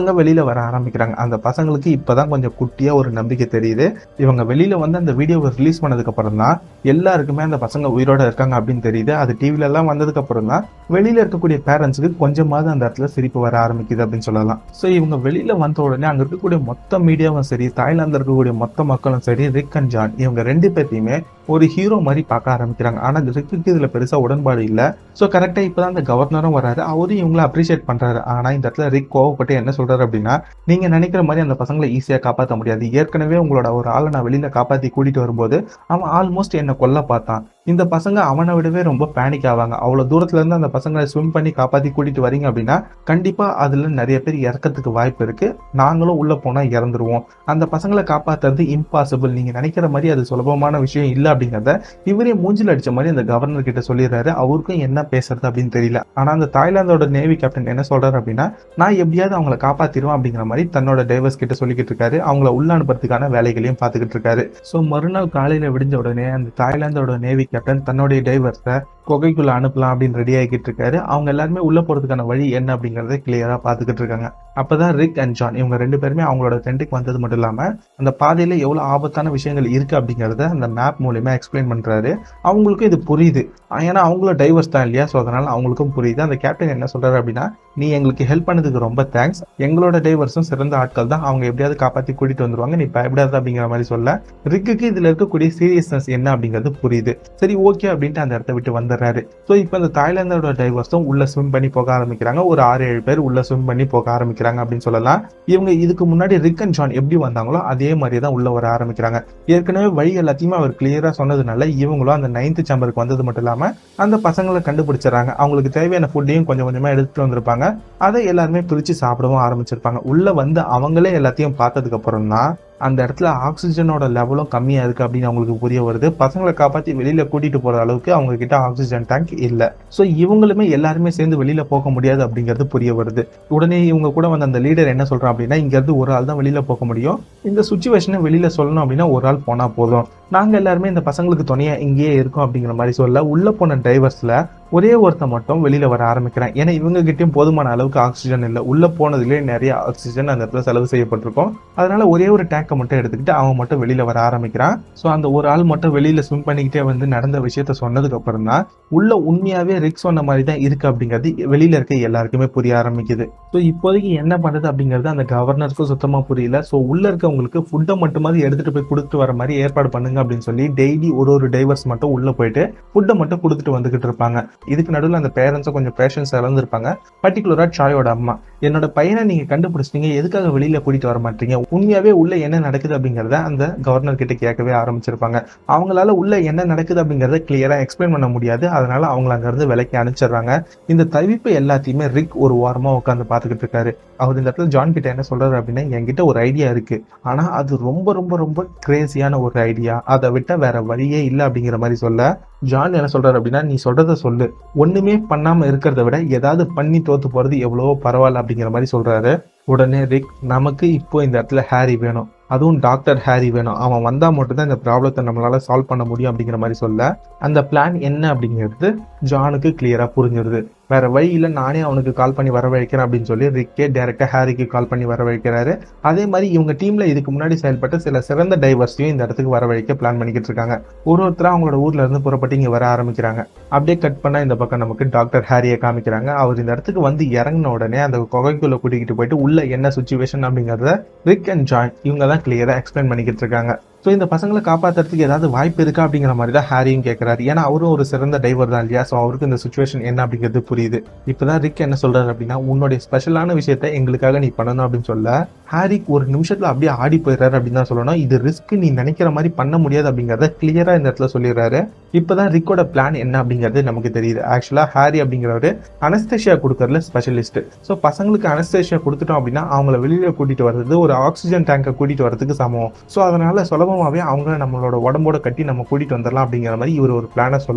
இவங்க வெளியில வர ஆரம்பிக்கிறாங்க. அந்த பசங்களுக்கு இப்பதான் கொஞ்சம் குட்டியா ஒரு நம்பிக்கை தெரியுது. இவங்க வெளியில வந்து அந்த வீடியோவை ரிலீஸ் பண்ணதுக்கு அப்புறம் தான் எல்லாருக்குமே அந்த பசங்க உயிரோட இருக்காங்க அப்படின்னு தெரியுது. அது டிவில எல்லாம் வந்ததுக்கு அப்புறம் தான் வெளியில இருக்கக்கூடிய பேரண்ட்ஸுக்கு கொஞ்சமாவது அந்த இடத்துல சிரிப்பு வர ஆரம்பிக்குது அப்படின்னு சொல்லலாம். ஸோ இவங்க வெளியில வந்த உடனே அங்க இருக்கக்கூடிய மொத்த மீடியாவும் சரி, தாய்லாந்துல இருக்கக்கூடிய மொத்த மக்களும் சரி, ரிக் அண்ட் ஜான் இவங்க 2 பேர்த்தையுமே ஒரு ஹீரோ மாதிரி பார்க்க ஆரம்பிக்கிறாங்க. ஆனா ரிக்குக்கு இதுல பெருசா உடன்பாடு இல்ல. ஸோ கரெக்டா இப்பதான் அந்த கவர்னரும் வராரு. அவரும் இவங்களை அப்ரிஷியேட் பண்றாரு. ஆனா இந்த இடத்துல ரிக் கோவப்பட்டு என்ன சொல்றாரு அப்படின்னா, நீங்க நினைக்கிற மாதிரி அந்த பசங்களை ஈஸியா காப்பாற்ற முடியாது. ஏற்கனவே உங்களோட ஒரு ஆளை நான் வெளியில காப்பாத்தி கூட்டிட்டு வரும்போது அவன் ஆல்மோஸ்ட் என்ன கொல்ல பார்த்தான். இந்த பசங்க அவனை விடவே ரொம்ப பேனிக் ஆவாங்க. அவ்வளவு தூரத்துல இருந்து அந்த பசங்களை ஸ்விம் பண்ணி காப்பாத்தி கூட்டிட்டு வரீங்க அப்படின்னா கண்டிப்பா அதுல நிறைய பேர் இறக்கிறதுக்கு வாய்ப்பு இருக்கு. நாங்களும் உள்ள போனா இறந்துருவோம். அந்த பசங்களை காப்பாத்துறது இம்பாசிபிள். நீங்க நினைக்கிற மாதிரி அது சுலபமான விஷயம் இல்ல அப்படிங்கிறத இவரே மூஞ்சில் அடிச்ச மாதிரி அந்த கவர்னர் கிட்ட சொல்லிடுறாரு. அவருக்கும் என்ன பேசுறது அப்படின்னு தெரியல. ஆனா அந்த தாய்லாந்தோட நேவி கேப்டன் என்ன சொல்றாரு அப்படின்னா, நான் எப்படியாவது அவங்களை காப்பாத்திடுவேன் அப்படிங்கிற மாதிரி தன்னோட டைவர்ஸ் கிட்ட சொல்லிக்கிட்டு இருக்காரு. அவங்கள உள்ள அனுப்புறதுக்கான வேலைகளையும் பார்த்துக்கிட்டு இருக்காரு. ஸோ மறுநாள் காலையில விடிஞ்ச உடனே அந்த தாய்லாந்தோட நேவி கேப்டன் தன்னுடைய டைவர்ஸை குகைக்குள்ள அனுப்பலாம் அப்படின்னு ரெடி ஆகிட்டு இருக்காரு. அவங்க எல்லாருமே உள்ள போறதுக்கான வழி என்ன அப்படிங்கறத கிளியரா பாத்துக்கிட்டு இருக்காங்க. அப்பதான் ரிக் அண்ட் ஜான் இவங்க 2 பேருமே அவங்களோட டென்ட்டுக்கு வந்தது மட்டும் இல்லாம அந்த பாதையில எவ்வளவு ஆபத்தான விஷயங்கள் இருக்கு அப்படிங்கறத அந்த மேப் மூலமா எக்ஸ்பிளைன் பண்றாரு. அவங்களுக்கும் இது புரியுது. ஏன்னா அவங்களும் டைவர்ஸ் தான் இல்லையா? ஸோ அதனால அவங்களுக்கும் புரியுது. அந்த கேப்டன் என்ன சொல்றாரு அப்படின்னா, நீ எங்களுக்கு ஹெல்ப் பண்ணதுக்கு ரொம்ப தேங்க்ஸ். எங்களோட டைவர்ஸும் சிறந்த ஆட்கள் தான். அவங்க எப்படியாவது காப்பாத்தி கூட்டிட்டு வந்துருவாங்க. நீ பயப்படாத அப்படிங்கிற மாதிரி சொல்ல ரிக்குக்கு இதுல இருக்கக்கூடிய சீரியஸ்னஸ் என்ன அப்படிங்கிறது புரியுது. சரி ஓகே அப்படின்ட்டு அந்த இடத்த விட்டு வந்துடுறாரு. ஸோ இப்போ இந்த தாய்லாந்தோட டைவர்ஸும் உள்ள ஸ்விம் பண்ணி போக ஆரம்பிக்கிறாங்க. ஒரு 6-7 பேர் உள்ள ஸ்விம் பண்ணி போக ஆரம்பிக்கிறாங்க அப்படின்னு சொல்லலாம். இவங்க இதுக்கு முன்னாடி ரிக் அண்ட் ஜான் எப்படி வந்தாங்களோ அதே மாதிரி தான் உள்ள வர ஆரம்பிக்கிறாங்க. ஏற்கனவே வழி எல்லாத்தையுமே அவர் கிளியரா சொன்னதுனால இவங்களும் அந்த 9th சேம்பருக்கு வந்தது மட்டும் இல்லாம அந்த பசங்களை கண்டுபிடிச்சிடறாங்க. அவங்களுக்கு தேவையான ஃபுட்டையும் கொஞ்சம் கொஞ்சமா எடுத்துட்டு வந்திருப்பாங்க. அதை எல்லாருமே பிரிச்சு சாப்பிடவும் ஆரம்பிச்சிருப்பாங்க. உள்ள வந்து அவங்களே எல்லாத்தையும் பார்த்ததுக்கு அப்புறம் தான் அந்த இடத்துல ஆக்சிஜனோட லெவலும் கம்மியா இருக்கு அப்படின்னு அவங்களுக்கு புரிய வருது. பசங்களை காப்பாத்தி வெளியில கூட்டிட்டு போற அளவுக்கு அவங்க கிட்ட ஆக்சிஜன் டேங்க் இல்ல. சோ இவங்களுமே எல்லாருமே சேர்ந்து வெளியில போக முடியாது அப்படிங்கிறது புரிய வருது. உடனே இவங்க கூட வந்து அந்த லீடர் என்ன சொல்றான் அப்படின்னா, இங்க இருந்து ஒரு ஆள் தான் வெளியில போக முடியும். இந்த சுச்சுவேஷனை வெளியில சொல்லணும் அப்படின்னா ஒரு ஆள் போனா போதும். நாங்க எல்லாருமே இந்த பசங்களுக்கு துணையா இங்கேயே இருக்கோம் அப்படிங்கிற மாதிரி சொல்ல உள்ள போன டைவர்ஸ்ல ஒரே ஒருத்த மட்டும் வெளியில வர ஆரம்பிக்கிறேன். ஏன்னா இவங்க கிட்டயும் போதுமான அளவுக்கு ஆக்சிஜன் இல்லை. உள்ள போனதுலேயே நிறைய ஆக்சிஜன் அந்த இடத்துல செலவு செய்யப்பட்டிருக்கும். அதனால ஒரே ஒரு டேங்கை மட்டும் எடுத்துக்கிட்டு அவன் மட்டும் வெளியில வர ஆரம்பிக்கிறான். ஸோ அந்த ஒரு ஆள் மட்டும் வெளியில ஸ்விம் பண்ணிக்கிட்டே வந்து நடந்த விஷயத்த சொன்னதுக்கு அப்புறம் தான் உள்ள உண்மையாவே ரிக் சொன்ன மாதிரி தான் இருக்கு அப்படிங்கிறது வெளியில இருக்க எல்லாருக்குமே புரிய ஆரம்பிக்குது. ஸோ இப்போதைக்கு என்ன பண்ணுறது அப்படிங்கிறது அந்த கவர்னருக்கும் சுத்தமா புரியல. ஸோ உள்ள இருக்கவங்களுக்கு ஃபுட்டை மட்டுமாதிரி எடுத்துட்டு போய் கொடுத்துட்டு வர மாதிரி ஏற்பாடு பண்ணுங்க அப்படின்னு சொல்லி டெய்லி ஒரு டைவர்ஸ் மட்டும் உள்ள போயிட்டு ஃபுட்டை மட்டும் கொடுத்துட்டு வந்துகிட்டு இருப்பாங்க. இதுக்கு நடுவில் அந்த பேரண்ட்ஸும் கொஞ்சம் பேஷன்ஸ் இழந்திருப்பாங்க. பர்டிகுலரா சாயோட அம்மா, என்னோட பையனை நீங்க கண்டுபிடிச்சிட்டீங்க, எதுக்காக வெளியில கூட்டிட்டு வர மாட்டீங்க, உண்மையாவே உள்ள என்ன நடக்குது அப்படிங்கறத அந்த கவர்னர் கிட்ட கேட்கவே ஆரம்பிச்சிருப்பாங்க. அவங்களால உள்ள என்ன நடக்குது அப்படிங்கறத கிளியரா எக்ஸ்பிளைன் பண்ண முடியாது. அதனால அவங்களை அங்க இருந்து விலைக்கு அனுப்பிச்சிடுறாங்க. இந்த தவிப்பு எல்லாத்தையுமே ரிக் ஒரு வாரமா உட்காந்து பாத்துக்கிட்டு இருக்காரு. அவர் இந்த இடத்துல ஜான் கிட்ட என்ன சொல்றாரு அப்படின்னா, என்கிட்ட ஒரு ஐடியா இருக்கு, ஆனா அது ரொம்ப ரொம்ப ரொம்ப கிரேசியான ஒரு ஐடியா, அதை விட்ட வேற வழியே இல்லை அப்படிங்கிற மாதிரி சொல்ல ஜான் என்ன சொல்றாரு அப்படின்னா, நீ சொல்றத சொல்லு, ஒண்ணுமே பண்ணாம இருக்கிறத விட ஏதாவது பண்ணி தோத்து போறது எவ்வளவோ பரவாயில்ல அப்படிங்கிற மாதிரி சொல்றாரு. உடனே ரிக், நமக்கு இப்போ இந்த இடத்துல ஹாரி வேணும், அதுவும் டாக்டர் ஹாரி வேணும், அவன் வந்தா மட்டும்தான் இந்த ப்ராப்ளத்தை நம்மளால சால்வ் பண்ண முடியும் அப்படிங்கிற மாதிரி சொல்ல அந்த பிளான் என்ன அப்படிங்கிறது ஜானுக்கு கிளியரா புரிஞ்சிருது. வேற வழி இல்லை, நானே அவனுக்கு கால் பண்ணி வரவழைக்கிறேன் அப்படின்னு சொல்லி ரிக்கே டைரக்டா ஹாரிக்கு கால் பண்ணி வரவழைக்கிறாரு. அதே மாதிரி இவங்க டீம்ல இதுக்கு முன்னாடி செயல்பட்ட சில சிறந்த டைவர்ஸையும் இந்த இடத்துக்கு வரவழைக்க பிளான் பண்ணிக்கிட்டு இருக்காங்க. ஒருத்தரா அவங்களோட ஊர்ல இருந்து புறப்பட்டு இங்க வர ஆரம்பிக்கிறாங்க. அப்படியே கட் பண்ணா இந்த பக்கம் நமக்கு டாக்டர் ஹாரியை காமிக்கிறாங்க. அவர் இந்த இடத்துக்கு வந்து இறங்கின உடனே அந்த குகைக்குள்ள கூட்டிகிட்டு போயிட்டு உள்ள என்ன சுச்சுவேஷன் அப்படிங்கறத ரிக் அண்ட் ஜான் இவங்க தான் கிளியரா எக்ஸ்பிளைன் பண்ணிக்கிட்டு இருக்காங்க. ஸோ இந்த பசங்களை காப்பாற்றுறதுக்கு ஏதாவது வாய்ப்பு இருக்கா அப்படிங்கிற மாதிரி தான் ஹாரியும் கேட்கறாரு. ஏன்னா அவரும் ஒரு சிறந்த டைவர் தான் இல்லையா? ஸோ அவருக்கு இந்த சுச்சுவேஷன் என்ன அப்படிங்கிறது புரியுது. இப்போதான் ரிக் என்ன சொல்றாரு அப்படின்னா, உன்னுடைய ஸ்பெஷலான விஷயத்த எங்களுக்காக நீ பண்ணணும் அப்படின்னு சொல்ல ஹாரிக் ஒரு நிமிஷத்துல அப்படியே ஆடி போயிடுறாரு அப்படின்னு தான் சொல்லணும். இது ரிஸ்க், நீ நினைக்கிற மாதிரி பண்ண முடியாது அப்படிங்கிறத கிளியரா இந்த இடத்துல சொல்லிடுறாரு. இப்போதான் ரிக்கோட பிளான் என்ன அப்படிங்கிறது நமக்கு தெரியுது. ஆக்சுவலா ஹாரி அப்படிங்கிறவரு அனஸ்தேஷியா கொடுக்கறதுல ஸ்பெஷலிஸ்ட். ஸோ பசங்களுக்கு அனஸ்தேஷியா கொடுத்துட்டோம் அப்படின்னா அவங்கள வெளியில கூட்டிட்டு வர்றது ஒரு ஆக்சிஜன் டேங்கை கூட்டிட்டு வரதுக்கு சமம். ஸோ அதனால சுலபமாவே அவங்கள நம்மளோட உடம்போட கட்டி நம்ம கூட்டிட்டு வந்துடலாம் அப்படிங்கிற மாதிரி இவர் ஒரு பிளானை சொல்ல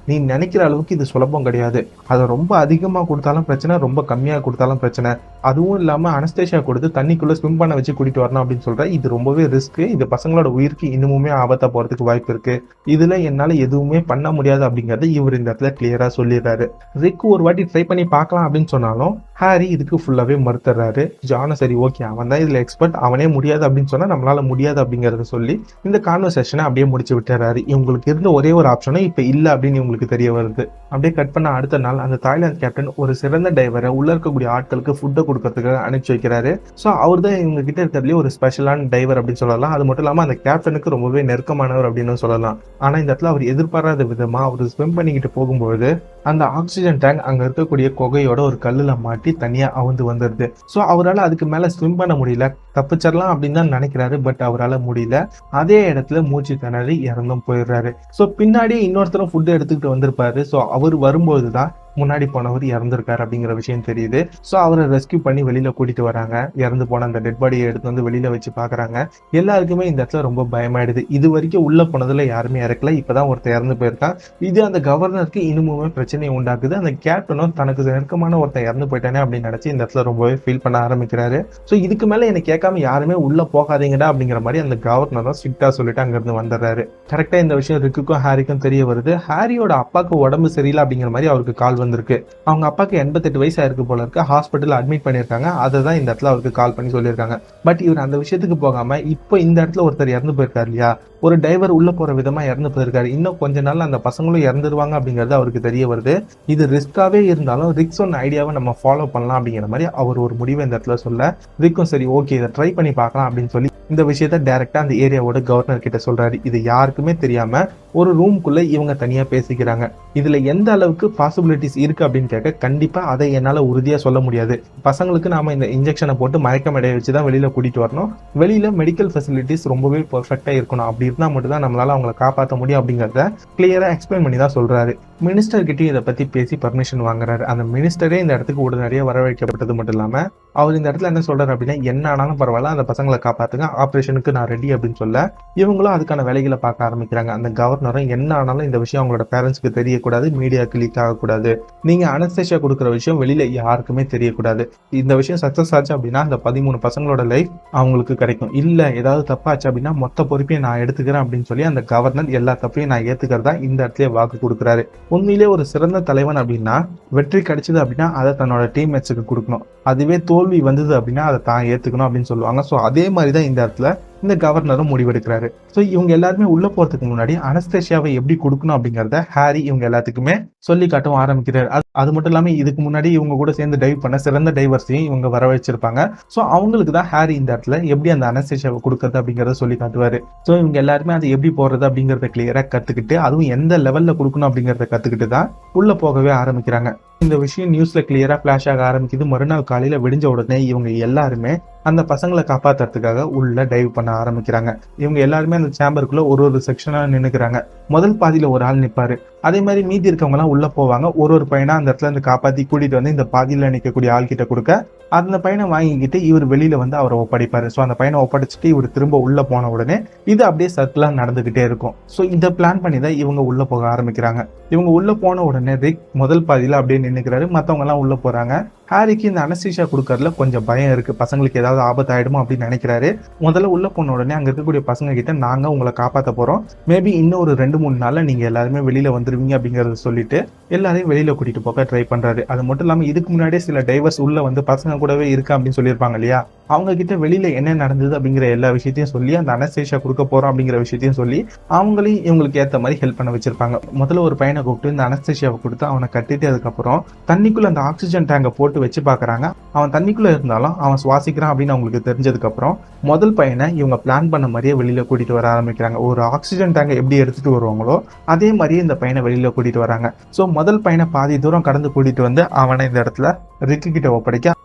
நீ நினைக்கிற அளவுக்கு இது சுலபம் கிடையாது. அதை ரொம்ப அதிகமா கொடுத்தாலும் பிரச்சனை, ரொம்ப கம்மியா கொடுத்தாலும் பிரச்சனை. அதுவும் இல்லாம அனஸ்தேஷியா கொடுத்து தண்ணிக்குள்ள ஸ்விம் பண்ண வச்சு கூட்டிட்டு வரணும் அப்படின்னு சொல்ற. இது ரொம்பவே ரிஸ்க். இது பசங்களோட உயிருக்கு இன்னுமுமே ஆபத்தா போறதுக்கு வாய்ப்பு இருக்கு. இதுல என்னால எதுவுமே பண்ண முடியாது அப்படிங்கறது இவர் இந்த இடத்துல கிளியரா சொல்லிடுறாரு. ரிக் ஒரு வாட்டி ட்ரை பண்ணி பார்க்கலாம் அப்படின்னு சொன்னாலும் ஹாரி இதுக்கு ஃபுல்லாவே மறுத்துறாரு. ஜானும் சரி ஓகே, அவன் தான் இதுல எக்ஸ்பர்ட், அவனே முடியாது அப்படின்னு சொன்னா நம்மளால முடியாது அப்படிங்கறத சொல்லி இந்த கான்வர்சேஷனை அப்படியே முடிச்சு விட்டுறாரு. இவங்களுக்கு இருந்த ஒரே ஒரு ஆப்ஷனும் இப்ப இல்ல அப்படின்னு இவங்களுக்கு தெரிய வருது. அப்படியே கட் பண்ண அடுத்த நாள் அந்த தாய்லாந்து கேப்டன் ஒரு சிறந்த டைவரை உள்ள இருக்கக்கூடிய ஆட்களுக்கு ஃபுட்டை கொடுக்கறதுக்காக அனுப்பிச்சு வைக்கிறாரு. ஸோ அவர் தான் இவங்க கிட்ட இருக்கிறதுலேயே ஒரு ஸ்பெஷலான டைவர் அப்படின்னு சொல்லலாம். அது மட்டும் இல்லாமல் அந்த கேப்டனுக்கு ரொம்பவே நெருக்கமானவர் அப்படின்னு சொல்லலாம். ஆனால் இந்த இடத்துல அவர் எதிர்பாராத விதமா அவர் ஸ்விம் பண்ணிக்கிட்டு போகும்போது அந்த ஆக்சிஜன் டேங்க் அங்க இருக்கக்கூடிய குகையோட ஒரு கல்லுல மாட்டி தனியா அவுந்து வந்துருது. ஸோ அவரால் அதுக்கு மேல ஸ்விம் பண்ண முடியல. தப்பிச்சிடலாம் அப்படின்னு தான் நினைக்கிறாரு. பட் அவரால் முடியல. அதே இடத்துல மூச்சு திணறி இறந்தும் போயிடுறாரு. ஸோ பின்னாடி இன்னொருத்தரும் ஃபுட் எடுத்துக்கிட்டு வந்திருப்பாரு. ஸோ அவர் வரும்போது தான் முன்னாடி போனவர் இறந்துருக்காரு அப்படிங்கிற விஷயம் தெரியுது. ஸோ அவரை ரெஸ்கியூ பண்ணி வெளியில கூட்டிட்டு வராங்க. இறந்து போன அந்த டெட் பாடியை எடுத்து வந்து வெளியில வச்சு பாக்குறாங்க. எல்லாருக்குமே இந்த இடத்துல ரொம்ப பயமாயிடுது. இது வரைக்கும் உள்ள போனதுல யாருமே இறக்கல, இப்பதான் ஒருத்தர் இறந்து போயிருக்கான். இது அந்த கவர்னருக்கு இன்னுமே பிரச்சனையை உண்டாக்குது. அந்த கேப்டனும் தனக்கு நெருக்கமான ஒருத்தர் இறந்து போயிட்டானே அப்படின்னு நினைச்சு இந்த இடத்துல ரொம்பவே ஃபீல் பண்ண ஆரம்பிக்கிறாரு. ஸோ இதுக்கு மேல என்ன கேட்காம யாருமே உள்ள போகாதீங்கடா அப்படிங்கிற மாதிரி அந்த கவர்னரும் ஸ்ட்ரிக்டா சொல்லிட்டு அங்க இருந்து வந்துடுறாரு. கரெக்டா இந்த விஷயம் ரிக்குக்கும் ஹாரிக்கும் தெரிய வருது. ஹாரியோட அப்பாவுக்கு உடம்பு சரியில்லை அப்படிங்கிற மாதிரி அவருக்கு கால் வந்திருக்கு. அவங்க அப்பாக்கு 88 வயசா இருக்கு போல இருக்கு. ஹாஸ்பிட்டல் அட்மிட் பண்ணிருக்காங்க. அதை தான் இந்த இடத்துல அவருக்கு கால் பண்ணி சொல்லியிருக்காங்க. பட் இவர் அந்த விஷயத்துக்கு போகாம இப்போ இந்த இடத்துல ஒருத்தர் இறந்து போயிருக்காரு இல்லையா, ஒரு டைவர் உள்ள போற விதமா இறந்து போயிருக்காரு. இன்னும் கொஞ்ச நாள் அந்த பசங்களும் இறந்துருவாங்க அப்படிங்கிறது அவருக்கு தெரிய வருது. இது ரிஸ்காவே இருந்தாலும் ரிக் சொன்ன ஐடியாவை நம்ம ஃபாலோ பண்ணலாம் அப்படிங்கிற மாதிரி அவர் ஒரு முடிவை இந்த இடத்துல சொல்ல, ரிக்கும் சரி ஓகே இதை ட்ரை பண்ணி பார்க்கலாம் அப்படின்னு சொல்லி இந்த விஷயத்த டைரக்டா அந்த ஏரியாவோட கவர்னர் கிட்ட சொல்றாரு. இது யாருக்குமே தெரியாம ஒரு ரூம்குள்ள இவங்க தனியா பேசிக்கிறாங்க. இதுல எந்த அளவுக்கு பாசிபிலிட்டிஸ் இருக்கு அப்படின்னு கேட்க, கண்டிப்பா அதை என்னால உறுதியா சொல்ல முடியாது. பசங்களுக்கு நாம இந்த இன்ஜெக்ஷனை போட்டு மயக்கமடைய வச்சுதான் வெளியில கூட்டிட்டு வரணும். வெளியில மெடிக்கல் ஃபெசிலிட்டிஸ் ரொம்பவே பெர்ஃபெக்டா இருக்கணும். அப்படி இருந்தா மட்டும் தான் நம்மளால அவங்களை காப்பாற்ற முடியும் அப்படிங்கறத கிளியரா எக்ஸ்பிளைன் பண்ணி தான் சொல்றாரு. மினிஸ்டர் கிட்டயும் இதை பத்தி பேசி பர்மிஷன் வாங்குறாரு. அந்த மினிஸ்டரே இந்த இடத்துக்கு உடனடியா வரவழைக்கப்பட்டது மட்டும் இல்லாம அவர் இந்த இடத்துல என்ன சொல்றாரு அப்படின்னா, என்ன ஆனாலும் பரவாயில்ல, அந்த பசங்களை காப்பாத்துங்க, ஆபரேஷனுக்கு நான் ரெடி அப்படின்னு சொல்ல இவங்களும் அதுக்கான வேலைகளை பார்க்க ஆரம்பிக்கிறாங்க. அந்த கவர்னரும் என்ன ஆனாலும் இந்த விஷயம் அவங்களோட பேரண்ட்ஸ்க்கு தெரியக்கூடாது, மீடியாவுக்கு லீக் ஆகக்கூடாது, நீங்க அனஸ்தேஷியா கொடுக்குற விஷயம் வெளியில யாருக்குமே தெரியக்கூடாது. இந்த விஷயம் சக்சஸ் ஆச்சு அப்படின்னா அந்த 13 பசங்களோட லைஃப் அவங்களுக்கு கிடைக்கும். இல்ல ஏதாவது தப்பாச்சு அப்படின்னா மொத்த பொறுப்பையும் நான் எடுத்துக்கிறேன் அப்படின்னு சொல்லி அந்த கவர்னர் எல்லா தப்பையும் நான் ஏத்துக்கிறதா இந்த இடத்துல வாக்கு கொடுக்குறாரு. உண்மையிலே ஒரு சிறந்த தலைவன் அப்படின்னா வெற்றி கிடைச்சது அப்படின்னா அதை தன்னோட டீம்மேட்ஸுக்கு கொடுக்கணும். அதுவே தோல்வி வந்தது அப்படின்னா அதை தான் ஏத்துக்கணும் அப்படின்னு சொல்லுவாங்க. ஸோ அதே மாதிரிதான் இந்த இடத்துல இந்த கவர்னரும் முடிவெடுக்கிறாரு. ஸோ இவங்க எல்லாருமே உள்ள போறதுக்கு முன்னாடி அனஸ்தேஷியாவை எப்படி கொடுக்கணும் அப்படிங்கறத ஹாரி இவங்க எல்லாத்துக்குமே சொல்லி காட்டவும் ஆரம்பிக்கிறாரு. அது மட்டும் இல்லாம இதுக்கு முன்னாடி இவங்க கூட சேர்ந்து டைவ் பண்ண சிறந்த டைவர்ஸையும் இவங்க வர வச்சிருப்பாங்க. ஸோ அவங்களுக்கு தான் ஹாரி இந்த இடத்துல எப்படி அந்த அனஸ்தேஷியாவை கொடுக்கறது அப்படிங்கறத சொல்லி காட்டுவாரு. ஸோ இவங்க எல்லாருமே அதை எப்படி போடுறது அப்படிங்கறத கிளியரா கத்துக்கிட்டு, அதுவும் எந்த லெவல்ல கொடுக்கணும் அப்படிங்கறத கத்துக்கிட்டு தான் உள்ள போகவே ஆரம்பிக்கிறாங்க. இந்த விஷயம் நியூஸ்ல கிளியரா பிளாஷ் ஆக ஆரம்பிக்குது. மறுநாள் காலையில விடிஞ்ச உடனே இவங்க எல்லாருமே அந்த பசங்களை காப்பாத்துறதுக்காக உள்ள டைவ் பண்ண ஆரம்பிக்கிறாங்க. இவங்க எல்லாருமே அந்த சேம்பருக்குள்ள ஒரு செக்ஷனா நின்னுக்கிறாங்க. முதல் பாதியில ஒரு ஆள் நிப்பாரு. அதே மாதிரி மீதி இருக்கவங்க எல்லாம் உள்ள போவாங்க. ஒரு பையனா அந்த இடத்துல இருந்து காப்பாத்தி கூட்டிட்டு வந்து இந்த பாதியில நிக்கக்கூடிய ஆள் கிட்ட கொடுக்க, அந்த பையனை வாங்கிக்கிட்டு இவர் வெளியில வந்து அவரை ஒப்படைப்பாரு. ஸோ அந்த பையனை ஒப்படைச்சிட்டு இவர் திரும்ப உள்ள போன உடனே இது அப்படியே சர்க்கிளா நடந்துகிட்டே இருக்கும். ஸோ இதை பிளான் பண்ணி தான் இவங்க உள்ள போக ஆரம்பிக்கிறாங்க. இவங்க உள்ள போன உடனே ரிக் முதல் பாதியில அப்படியே நின்னுக்கிறாரு. மத்தவங்க எல்லாம் உள்ள போறாங்க. ஹாரிக்கு இந்த அனஸ்தீசியா கொடுக்கறதுல கொஞ்சம் பயம் இருக்கு. பசங்களுக்கு ஏதாவது ஆபத்து ஆயிடுமோ அப்படின்னு நினைக்கிறாரு. முதல்ல உள்ள போன உடனே அங்க இருக்கக்கூடிய பசங்க கிட்ட நாங்க உங்களை காப்பாற்ற போறோம், மேபி இன்னும் ஒரு 2-3 நாள்ல நீங்க எல்லாருமே வெளியில வந்துருவீங்க அப்படிங்கறத சொல்லிட்டு எல்லாரையும் வெளியில கூட்டிட்டு போக ட்ரை பண்றாரு. அது மட்டும் இல்லாம இதுக்கு முன்னாடியே சில டைவர்ஸ் உள்ள வந்து பசங்க கூடவே இருக்கு அப்படின்னு சொல்லியிருப்பாங்க இல்லையா, அவங்க கிட்ட வெளியில என்ன நடந்தது அப்படிங்கிற எல்லா விஷயத்தையும் சொல்லி அந்த அனஸ்தீசியா கொடுக்க போறோம் அப்படிங்கிற விஷயத்தையும் சொல்லி அவங்களையும் இவங்களுக்கு ஏத்த மாதிரி ஹெல்ப் பண்ண வச்சிருப்பாங்க. முதல்ல ஒரு பையனை கூப்பிட்டு இந்த அனஸ்தீசியாவை கொடுத்து அவனை கட்டிட்டு அதுக்கப்புறம் தண்ணிக்குள்ள அந்த ஆக்சிஜன் டேங்கை போட்டு வச்சு பாக்குறாங்க. அவன் தண்ணிக்குள்ள இருந்தாலும் அவன் சுவாசிக்கிறான் அப்படின்னு அவங்களுக்கு தெரிஞ்சதுக்கு அப்புறம் முதல் பையனை இவங்க பிளான் பண்ண மாதிரியே வெளியில கூட்டிட்டு வர ஆரம்பிக்கிறாங்க. ஒரு ஆக்சிஜன் டேங்கை எப்படி எடுத்துட்டு வருவாங்களோ அதே மாதிரியே இந்த பையனை வெளியில கூட்டிட்டு வராங்க. சோ முதல் பையனை பாதி தூரம் கடந்து கூட்டிட்டு வந்து அவனை இந்த இடத்துல ரிக்கு கிட்ட ஒப்படைக்க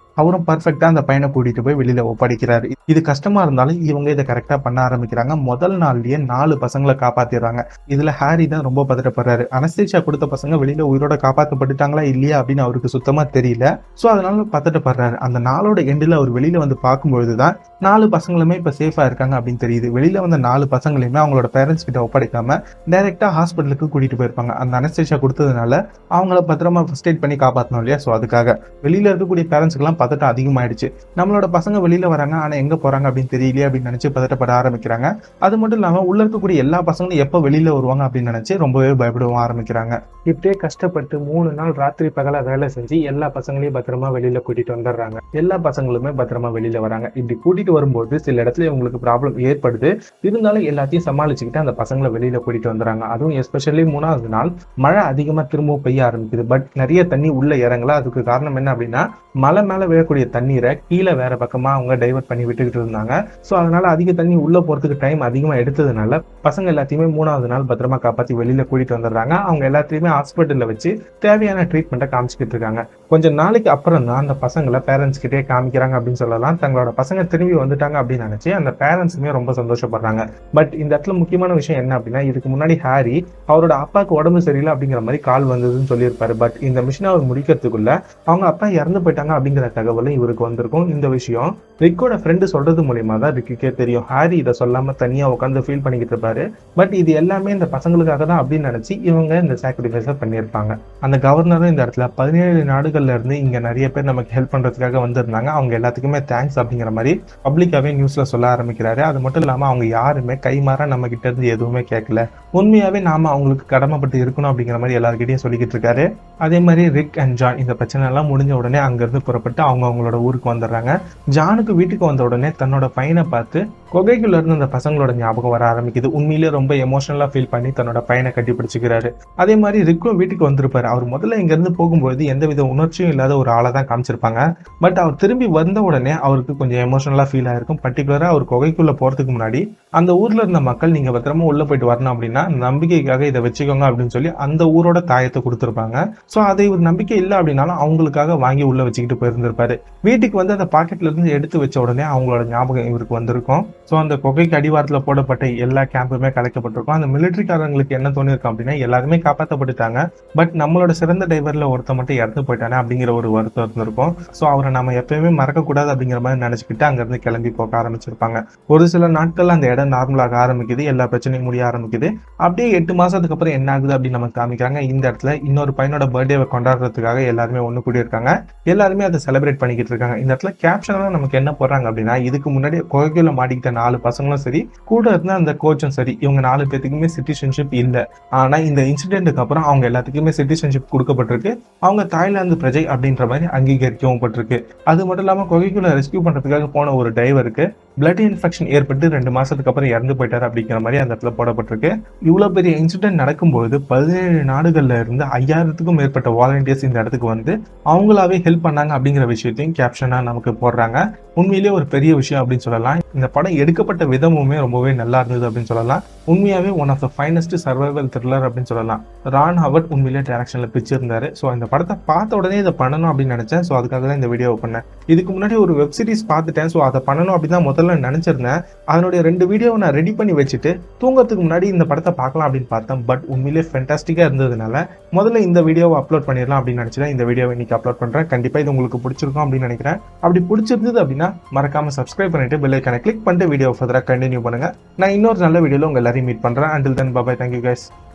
அவரும் பர்ஃபெக்டா அந்த பையனை கூட்டிட்டு போய் வெளியில ஒப்படைக்கிறாரு. இது கஷ்டமா இருந்தாலும் இவங்க இதை கரெக்டா பண்ண ஆரம்பிக்கிறாங்க. முதல் நாள்லயே 4 பசங்களை காப்பாத்திடுறாங்க. இதுல ஹாரி தான் ரொம்ப பதட்டப்படுறாரு. அனஸ்தேஷியா கொடுத்த பசங்க வெளியில உயிரோட காப்பாற்றப்பட்டுட்டாங்களா இல்லையா அப்படின்னு அவருக்கு சுத்தமா தெரியல. சோ அதனால பதட்டப்படுறாரு. அந்த நாளோட எண்டில் அவர் வெளியில வந்து பார்க்கும்பொழுதுதான் 4 பசங்களுமே இப்ப சேஃபா இருக்காங்க அப்படின்னு தெரியுது. வெளியில வந்த 4 பசங்களையுமே அவங்களோட பேரண்ட்ஸ் கிட்ட ஒப்படைக்காம டைரக்டா ஹாஸ்பிட்டலுக்கு கூட்டிட்டு போயிருப்பாங்க. அந்த அனஸ்தேஷியா கொடுத்ததுனால அவங்கள பத்திரமா ஃபர்ஸ்ட் எய்ட் பண்ணி காப்பாற்றணும் இல்லையா. ஸோ அதுக்காக வெளியில இருக்கக்கூடிய பேரண்ட்ஸ்க்குலாம் பதட்டம் அதிகமாயிடுச்சு. நம்மளோட பசங்க வெளியில வராங்க, ஆனா எங்க போறாங்க அப்படின்னு தெரியலையே அப்படின்னு நினைச்சு பதட்டப்பட ஆரம்பிக்கிறாங்க. அது மட்டும் இல்லாம உள்ள இருக்கக்கூடிய எல்லா பசங்களும் எப்ப வெளியில வருவாங்க அப்படின்னு நினைச்சு ரொம்பவே பயப்படவும் ஆரம்பிக்கிறாங்க. இப்படியே கஷ்டப்பட்டு 3 நாள் ராத்திரி பகல வேலை செஞ்சு எல்லா பசங்களையும் பத்திரமா வெளியில கூட்டிட்டு வந்துடுறாங்க. எல்லா பசங்களுமே பத்திரமா வெளியில வராங்க. இப்படி கூட்டிட்டு வரும்போது சில இடத்துல இவங்களுக்கு ப்ராப்ளம் ஏற்படுது. இருந்தாலும் எல்லாத்தையும் சமாளிச்சுக்கிட்டு அந்த பசங்களை வெளியில கூட்டிட்டு வந்துடுறாங்க. அதுவும் எஸ்பெஷலி 3வது நாள் மழை அதிகமா திரும்பவும் பெய்ய ஆரம்பிக்குது. பட் நிறைய தண்ணி உள்ள இறங்கல. அதுக்கு காரணம் என்ன அப்படின்னா மலை மேல விழக்கூடிய தண்ணீரை கீழே வேற பக்கமா அவங்க டைவர்ட் பண்ணி விட்டுக்கிட்டு இருந்தாங்க. ஸோ அதனால அதிக தண்ணி உள்ள போறதுக்கு டைம் அதிகமா எடுத்ததுனால பசங்க எல்லாத்தையுமே 3வது நாள் பத்திரமா காப்பாத்தி வெளியில கூட்டிட்டு வந்துடுறாங்க. அவங்க எல்லாத்தையுமே ஹாஸ்பிட்டல்ல வச்சு தேவையான ட்ரீட்மெண்ட்டை காமிச்சிக்கிட்டு இருக்காங்க. கொஞ்சம் நாளைக்கு அப்புறம் தான் அந்த பசங்களை பேரண்ட்ஸ் கிட்டே காமிக்கிறாங்க அப்படின்னு சொல்லலாம். தங்களோட பசங்க திரும்பி வந்துட்டாங்க அப்படின்னு நினைச்சு அந்த பேரண்ட்ஸுமே ரொம்ப சந்தோஷப்படுறாங்க. பட் இந்த இடத்துல முக்கியமான விஷயம் என்ன அப்படின்னா இதுக்கு முன்னாடி ஹாரி அவரோட அப்பாவுக்கு உடம்பு சரியில்லை அப்படிங்கிற மாதிரி கால் வந்ததுன்னு சொல்லியிருப்பாரு. பட் இந்த மிஷனை அவர் முடிக்கிறதுக்குள்ள அவங்க அப்பா இறந்து போயிட்டாங்க அப்படிங்கிற தகவலும் இவருக்கு வந்திருக்கும். இந்த விஷயம் ரிக்கோட ஃப்ரெண்டு சொல்றது மூலியமா தான் ரிக்குக்கே தெரியும். ஹாரி இதை சொல்லாம தனியா உட்காந்து ஃபீல் பண்ணிக்கிட்டு இருப்பாரு. பட் இது எல்லாமே இந்த பசங்களுக்காக தான் அப்படின்னு நினைச்சு இவங்க இந்த சாக்ரிஃபைஸை பண்ணியிருப்பாங்க. அந்த கவர்னரும் இந்த இடத்துல 17 நாடுகள்ல இருந்து இங்க நிறைய பேர் நமக்கு ஹெல்ப் பண்றதுக்காக வந்திருந்தாங்க, அவங்க எல்லாத்துக்குமே தேங்க்ஸ் அப்படிங்கிற மாதிரி பப்ளிக்காவே நியூஸ்ல சொல்ல ஆரம்பிக்கிறாரு. அது மட்டும் இல்லாம அவங்க யாருமே கைமாறா நம்ம கிட்ட இருந்து எதுவுமே கேட்கல, உண்மையாவே நாம அவங்களுக்கு கடமைப்பட்டு இருக்கணும் அப்படிங்கிற மாதிரி எல்லாருக்கிட்டையும் சொல்லிக்கிட்டு இருக்காரு. அதே மாதிரி ரிக் அண்ட் ஜான் இந்த பிரச்சனை எல்லாம் முடிஞ்ச உடனே அங்கிருந்து புறப்பட்டு அவங்களோட ஊருக்கு வந்துடுறாங்க. ஜானுக்கு வீட்டுக்கு வந்த உடனே தன்னோட பையனை பார்த்து கொகைக்குள்ள இருந்து அந்த பசங்களோட ஞாபகம் வர ஆரம்பிக்குது. உண்மையிலேயே ரொம்ப எமோஷனலா ஃபீல் பண்ணி தன்னோட பையனை கட்டி பிடிச்சிக்கிறாரு. அதே மாதிரி ரிக்கும் வீட்டுக்கு வந்திருப்பாரு. அவர் முதல்ல இங்க இருந்து போகும்போது எந்தவித உணர்ச்சியும் இல்லாத ஒரு ஆளை தான் காமிச்சிருப்பாங்க. பட் அவர் திரும்பி வந்த உடனே அவருக்கு கொஞ்சம் எமோஷனலா ஃபீல் ஆயிருக்கும். பர்டிகுலரா அவர் கொகைக்குள்ள போறதுக்கு முன்னாடி அந்த ஊர்ல இருந்த மக்கள் நீங்க பத்திரமா உள்ள போயிட்டு வரணும் அப்படின்னா நம்பிக்கைக்காக இதை வச்சுக்கோங்க அப்படின்னு சொல்லி அந்த ஊரோட தாயத்தை கொடுத்துருப்பாங்க. ஸோ அதை ஒரு நம்பிக்கை இல்லை அப்படின்னாலும் அவங்களுக்காக வாங்கி உள்ள வச்சுக்கிட்டு போயிருந்திருப்பாரு. வீட்டுக்கு வந்து அந்த பாக்கெட்ல இருந்து எடுத்து வச்ச உடனே அவங்களோட ஞாபகம் இவருக்கு வந்திருக்கும். ஸோ அந்த குகைக்கு அடிவாரத்தில் போடப்பட்ட எல்லா கேம்புமே கலைக்கப்பட்டிருக்கும். அந்த மிலிட்டரிக்காரங்களுக்கு என்ன தோணிருக்கும் அப்படின்னா எல்லாருமே காப்பாற்றப்பட்டுட்டாங்க, பட் நம்மளோட சிறந்த டைவர்ல ஒருத்த மட்டும் இறந்து போயிட்டானே அப்படிங்கிற ஒரு வருத்தம் இருந்திருக்கும். ஸோ அவரை நம்ம எப்பயுமே மறக்கக்கூடாது அப்படிங்கிற மாதிரி நினைச்சுக்கிட்டு அங்கிருந்து கிளம்பி போக ஆரம்பிச்சிருப்பாங்க. ஒரு சில நாட்கள் அந்த இடம் நார்மலாக ஆரம்பிக்குது, எல்லா பிரச்சனையும் முடிய ஆரம்பிக்குது. அப்படியே 8 மாசத்துக்கு அப்புறம் என்ன ஆகுது அப்படின்னு நம்ம காமிக்கிறாங்க. இந்த இடத்துல இன்னொரு பையனோட பர்த்டேவை கொண்டாடுறதுக்காக எல்லாருமே ஒன்று கூடி இருக்காங்க. எல்லாருமே அதை செலிப்ரேட் பண்ணிக்கிட்டு இருக்காங்க. இந்த இடத்துல கேப்ஷன்லாம் நமக்கு என்ன போடுறாங்க அப்படின்னா இதுக்கு முன்னாடி குகைக்குள்ள மாட்டிக்கிட்ட 4 பசங்களும் சரி, கூட இருந்த அந்த கோச்சும் சரி, இவங்க 4 பேத்துக்குமே சிட்டிசன்ஷிப் இல்லை. ஆனா இந்த இன்சிடென்ட்டுக்கு அப்புறம் அவங்க எல்லாத்துக்குமே சிட்டிசன்ஷிப் கொடுக்கப்பட்டிருக்கு. அவங்க தாய்லாந்து பிரஜை அப்படின்ற மாதிரி அங்கீகரிக்கவும் பட்டிருக்கு. அது மட்டும் இல்லாம குகைக்குள்ள ரெஸ்கியூ பண்றதுக்காக போன ஒரு டைவருக்கு பிளட் இன்ஃபெக்ஷன் ஏற்பட்டு 2 மாசத்துக்கு அப்புறம் இறந்து போயிட்டாரு அப்படிங்கிற மாதிரி அந்த இடத்துல போடப்பட்டிருக்கு. இவ்வளவு பெரிய இன்சிடென்ட் நடக்கும்போது 17 நாடுகள்ல இருந்து 5000த்துக்கும் மேற்பட்ட வாலண்டியர்ஸ் இந்த இடத்துக்கு வந்து அவங்களாவே ஹெல்ப் பண்ணாங்க அப்படிங்கிற விஷயத்தையும் கேப்ஷனா நமக்கு போடுறாங்க. உண்மையிலேயே ஒரு பெரிய விஷயம் அப்படின்னு சொல்லலாம். இந்த படம் எடுக்கப்பட்ட விதமுமே ரொம்பவே நல்லா இருந்தது அப்படின்னு சொல்லலாம். உண்மையாவே one of the finest survival thriller அப்படின்னு சொல்லலாம். ரான் ஹவர்ட் உண்மையிலேயே டைரக்ஷன்ல பிச்சிருந்தாரு. ஸோ இந்த படத்தை பார்த்த உடனே இதை பண்ணணும் அப்படின்னு நினைச்சேன். ஸோ அதுக்காக தான் இந்த வீடியோவை பண்ணேன். இதுக்கு முன்னாடி ஒரு வெப் சீரிஸ் பார்த்துட்டேன். ஸோ அதை பண்ணணும் அப்படின்னு தான் முதல்ல நினைச்சிருந்தேன். அதனுடைய 2 வீடியோவை நான் ரெடி பண்ணி வச்சுட்டு தூங்கறதுக்கு முன்னாடி இந்த படத்தை பார்க்கலாம் அப்படின்னு பார்த்தேன். பட் உண்மையிலேயே ஃபென்டாஸ்டிக்கா இருந்ததுனால முதல்ல இந்த வீடியோவை அப்லோட் பண்ணிடலாம் அப்படின்னு நினைச்சேன். இந்த வீடியோவை இன்னைக்கு அப்லோட் பண்றேன். கண்டிப்பா இது உங்களுக்கு பிடிச்சிருக்கும் அப்படின்னு நினைக்கிறேன். அப்படி பிடிச்சிருந்தது அப்படின்னா மறக்காம சப்ஸ்கிரைப் பண்ணிட்டு பெல் ஐகானை கிளிக் பண்ணிட்டு வீடியோ ஃபர்தரா கண்டினியூ பண்ணுங்க. நான் இன்னொரு நல்ல வீடியோல உங்க எல்லாரையும் மீட் பண்றேன். Until then, bye bye. Thank you guys.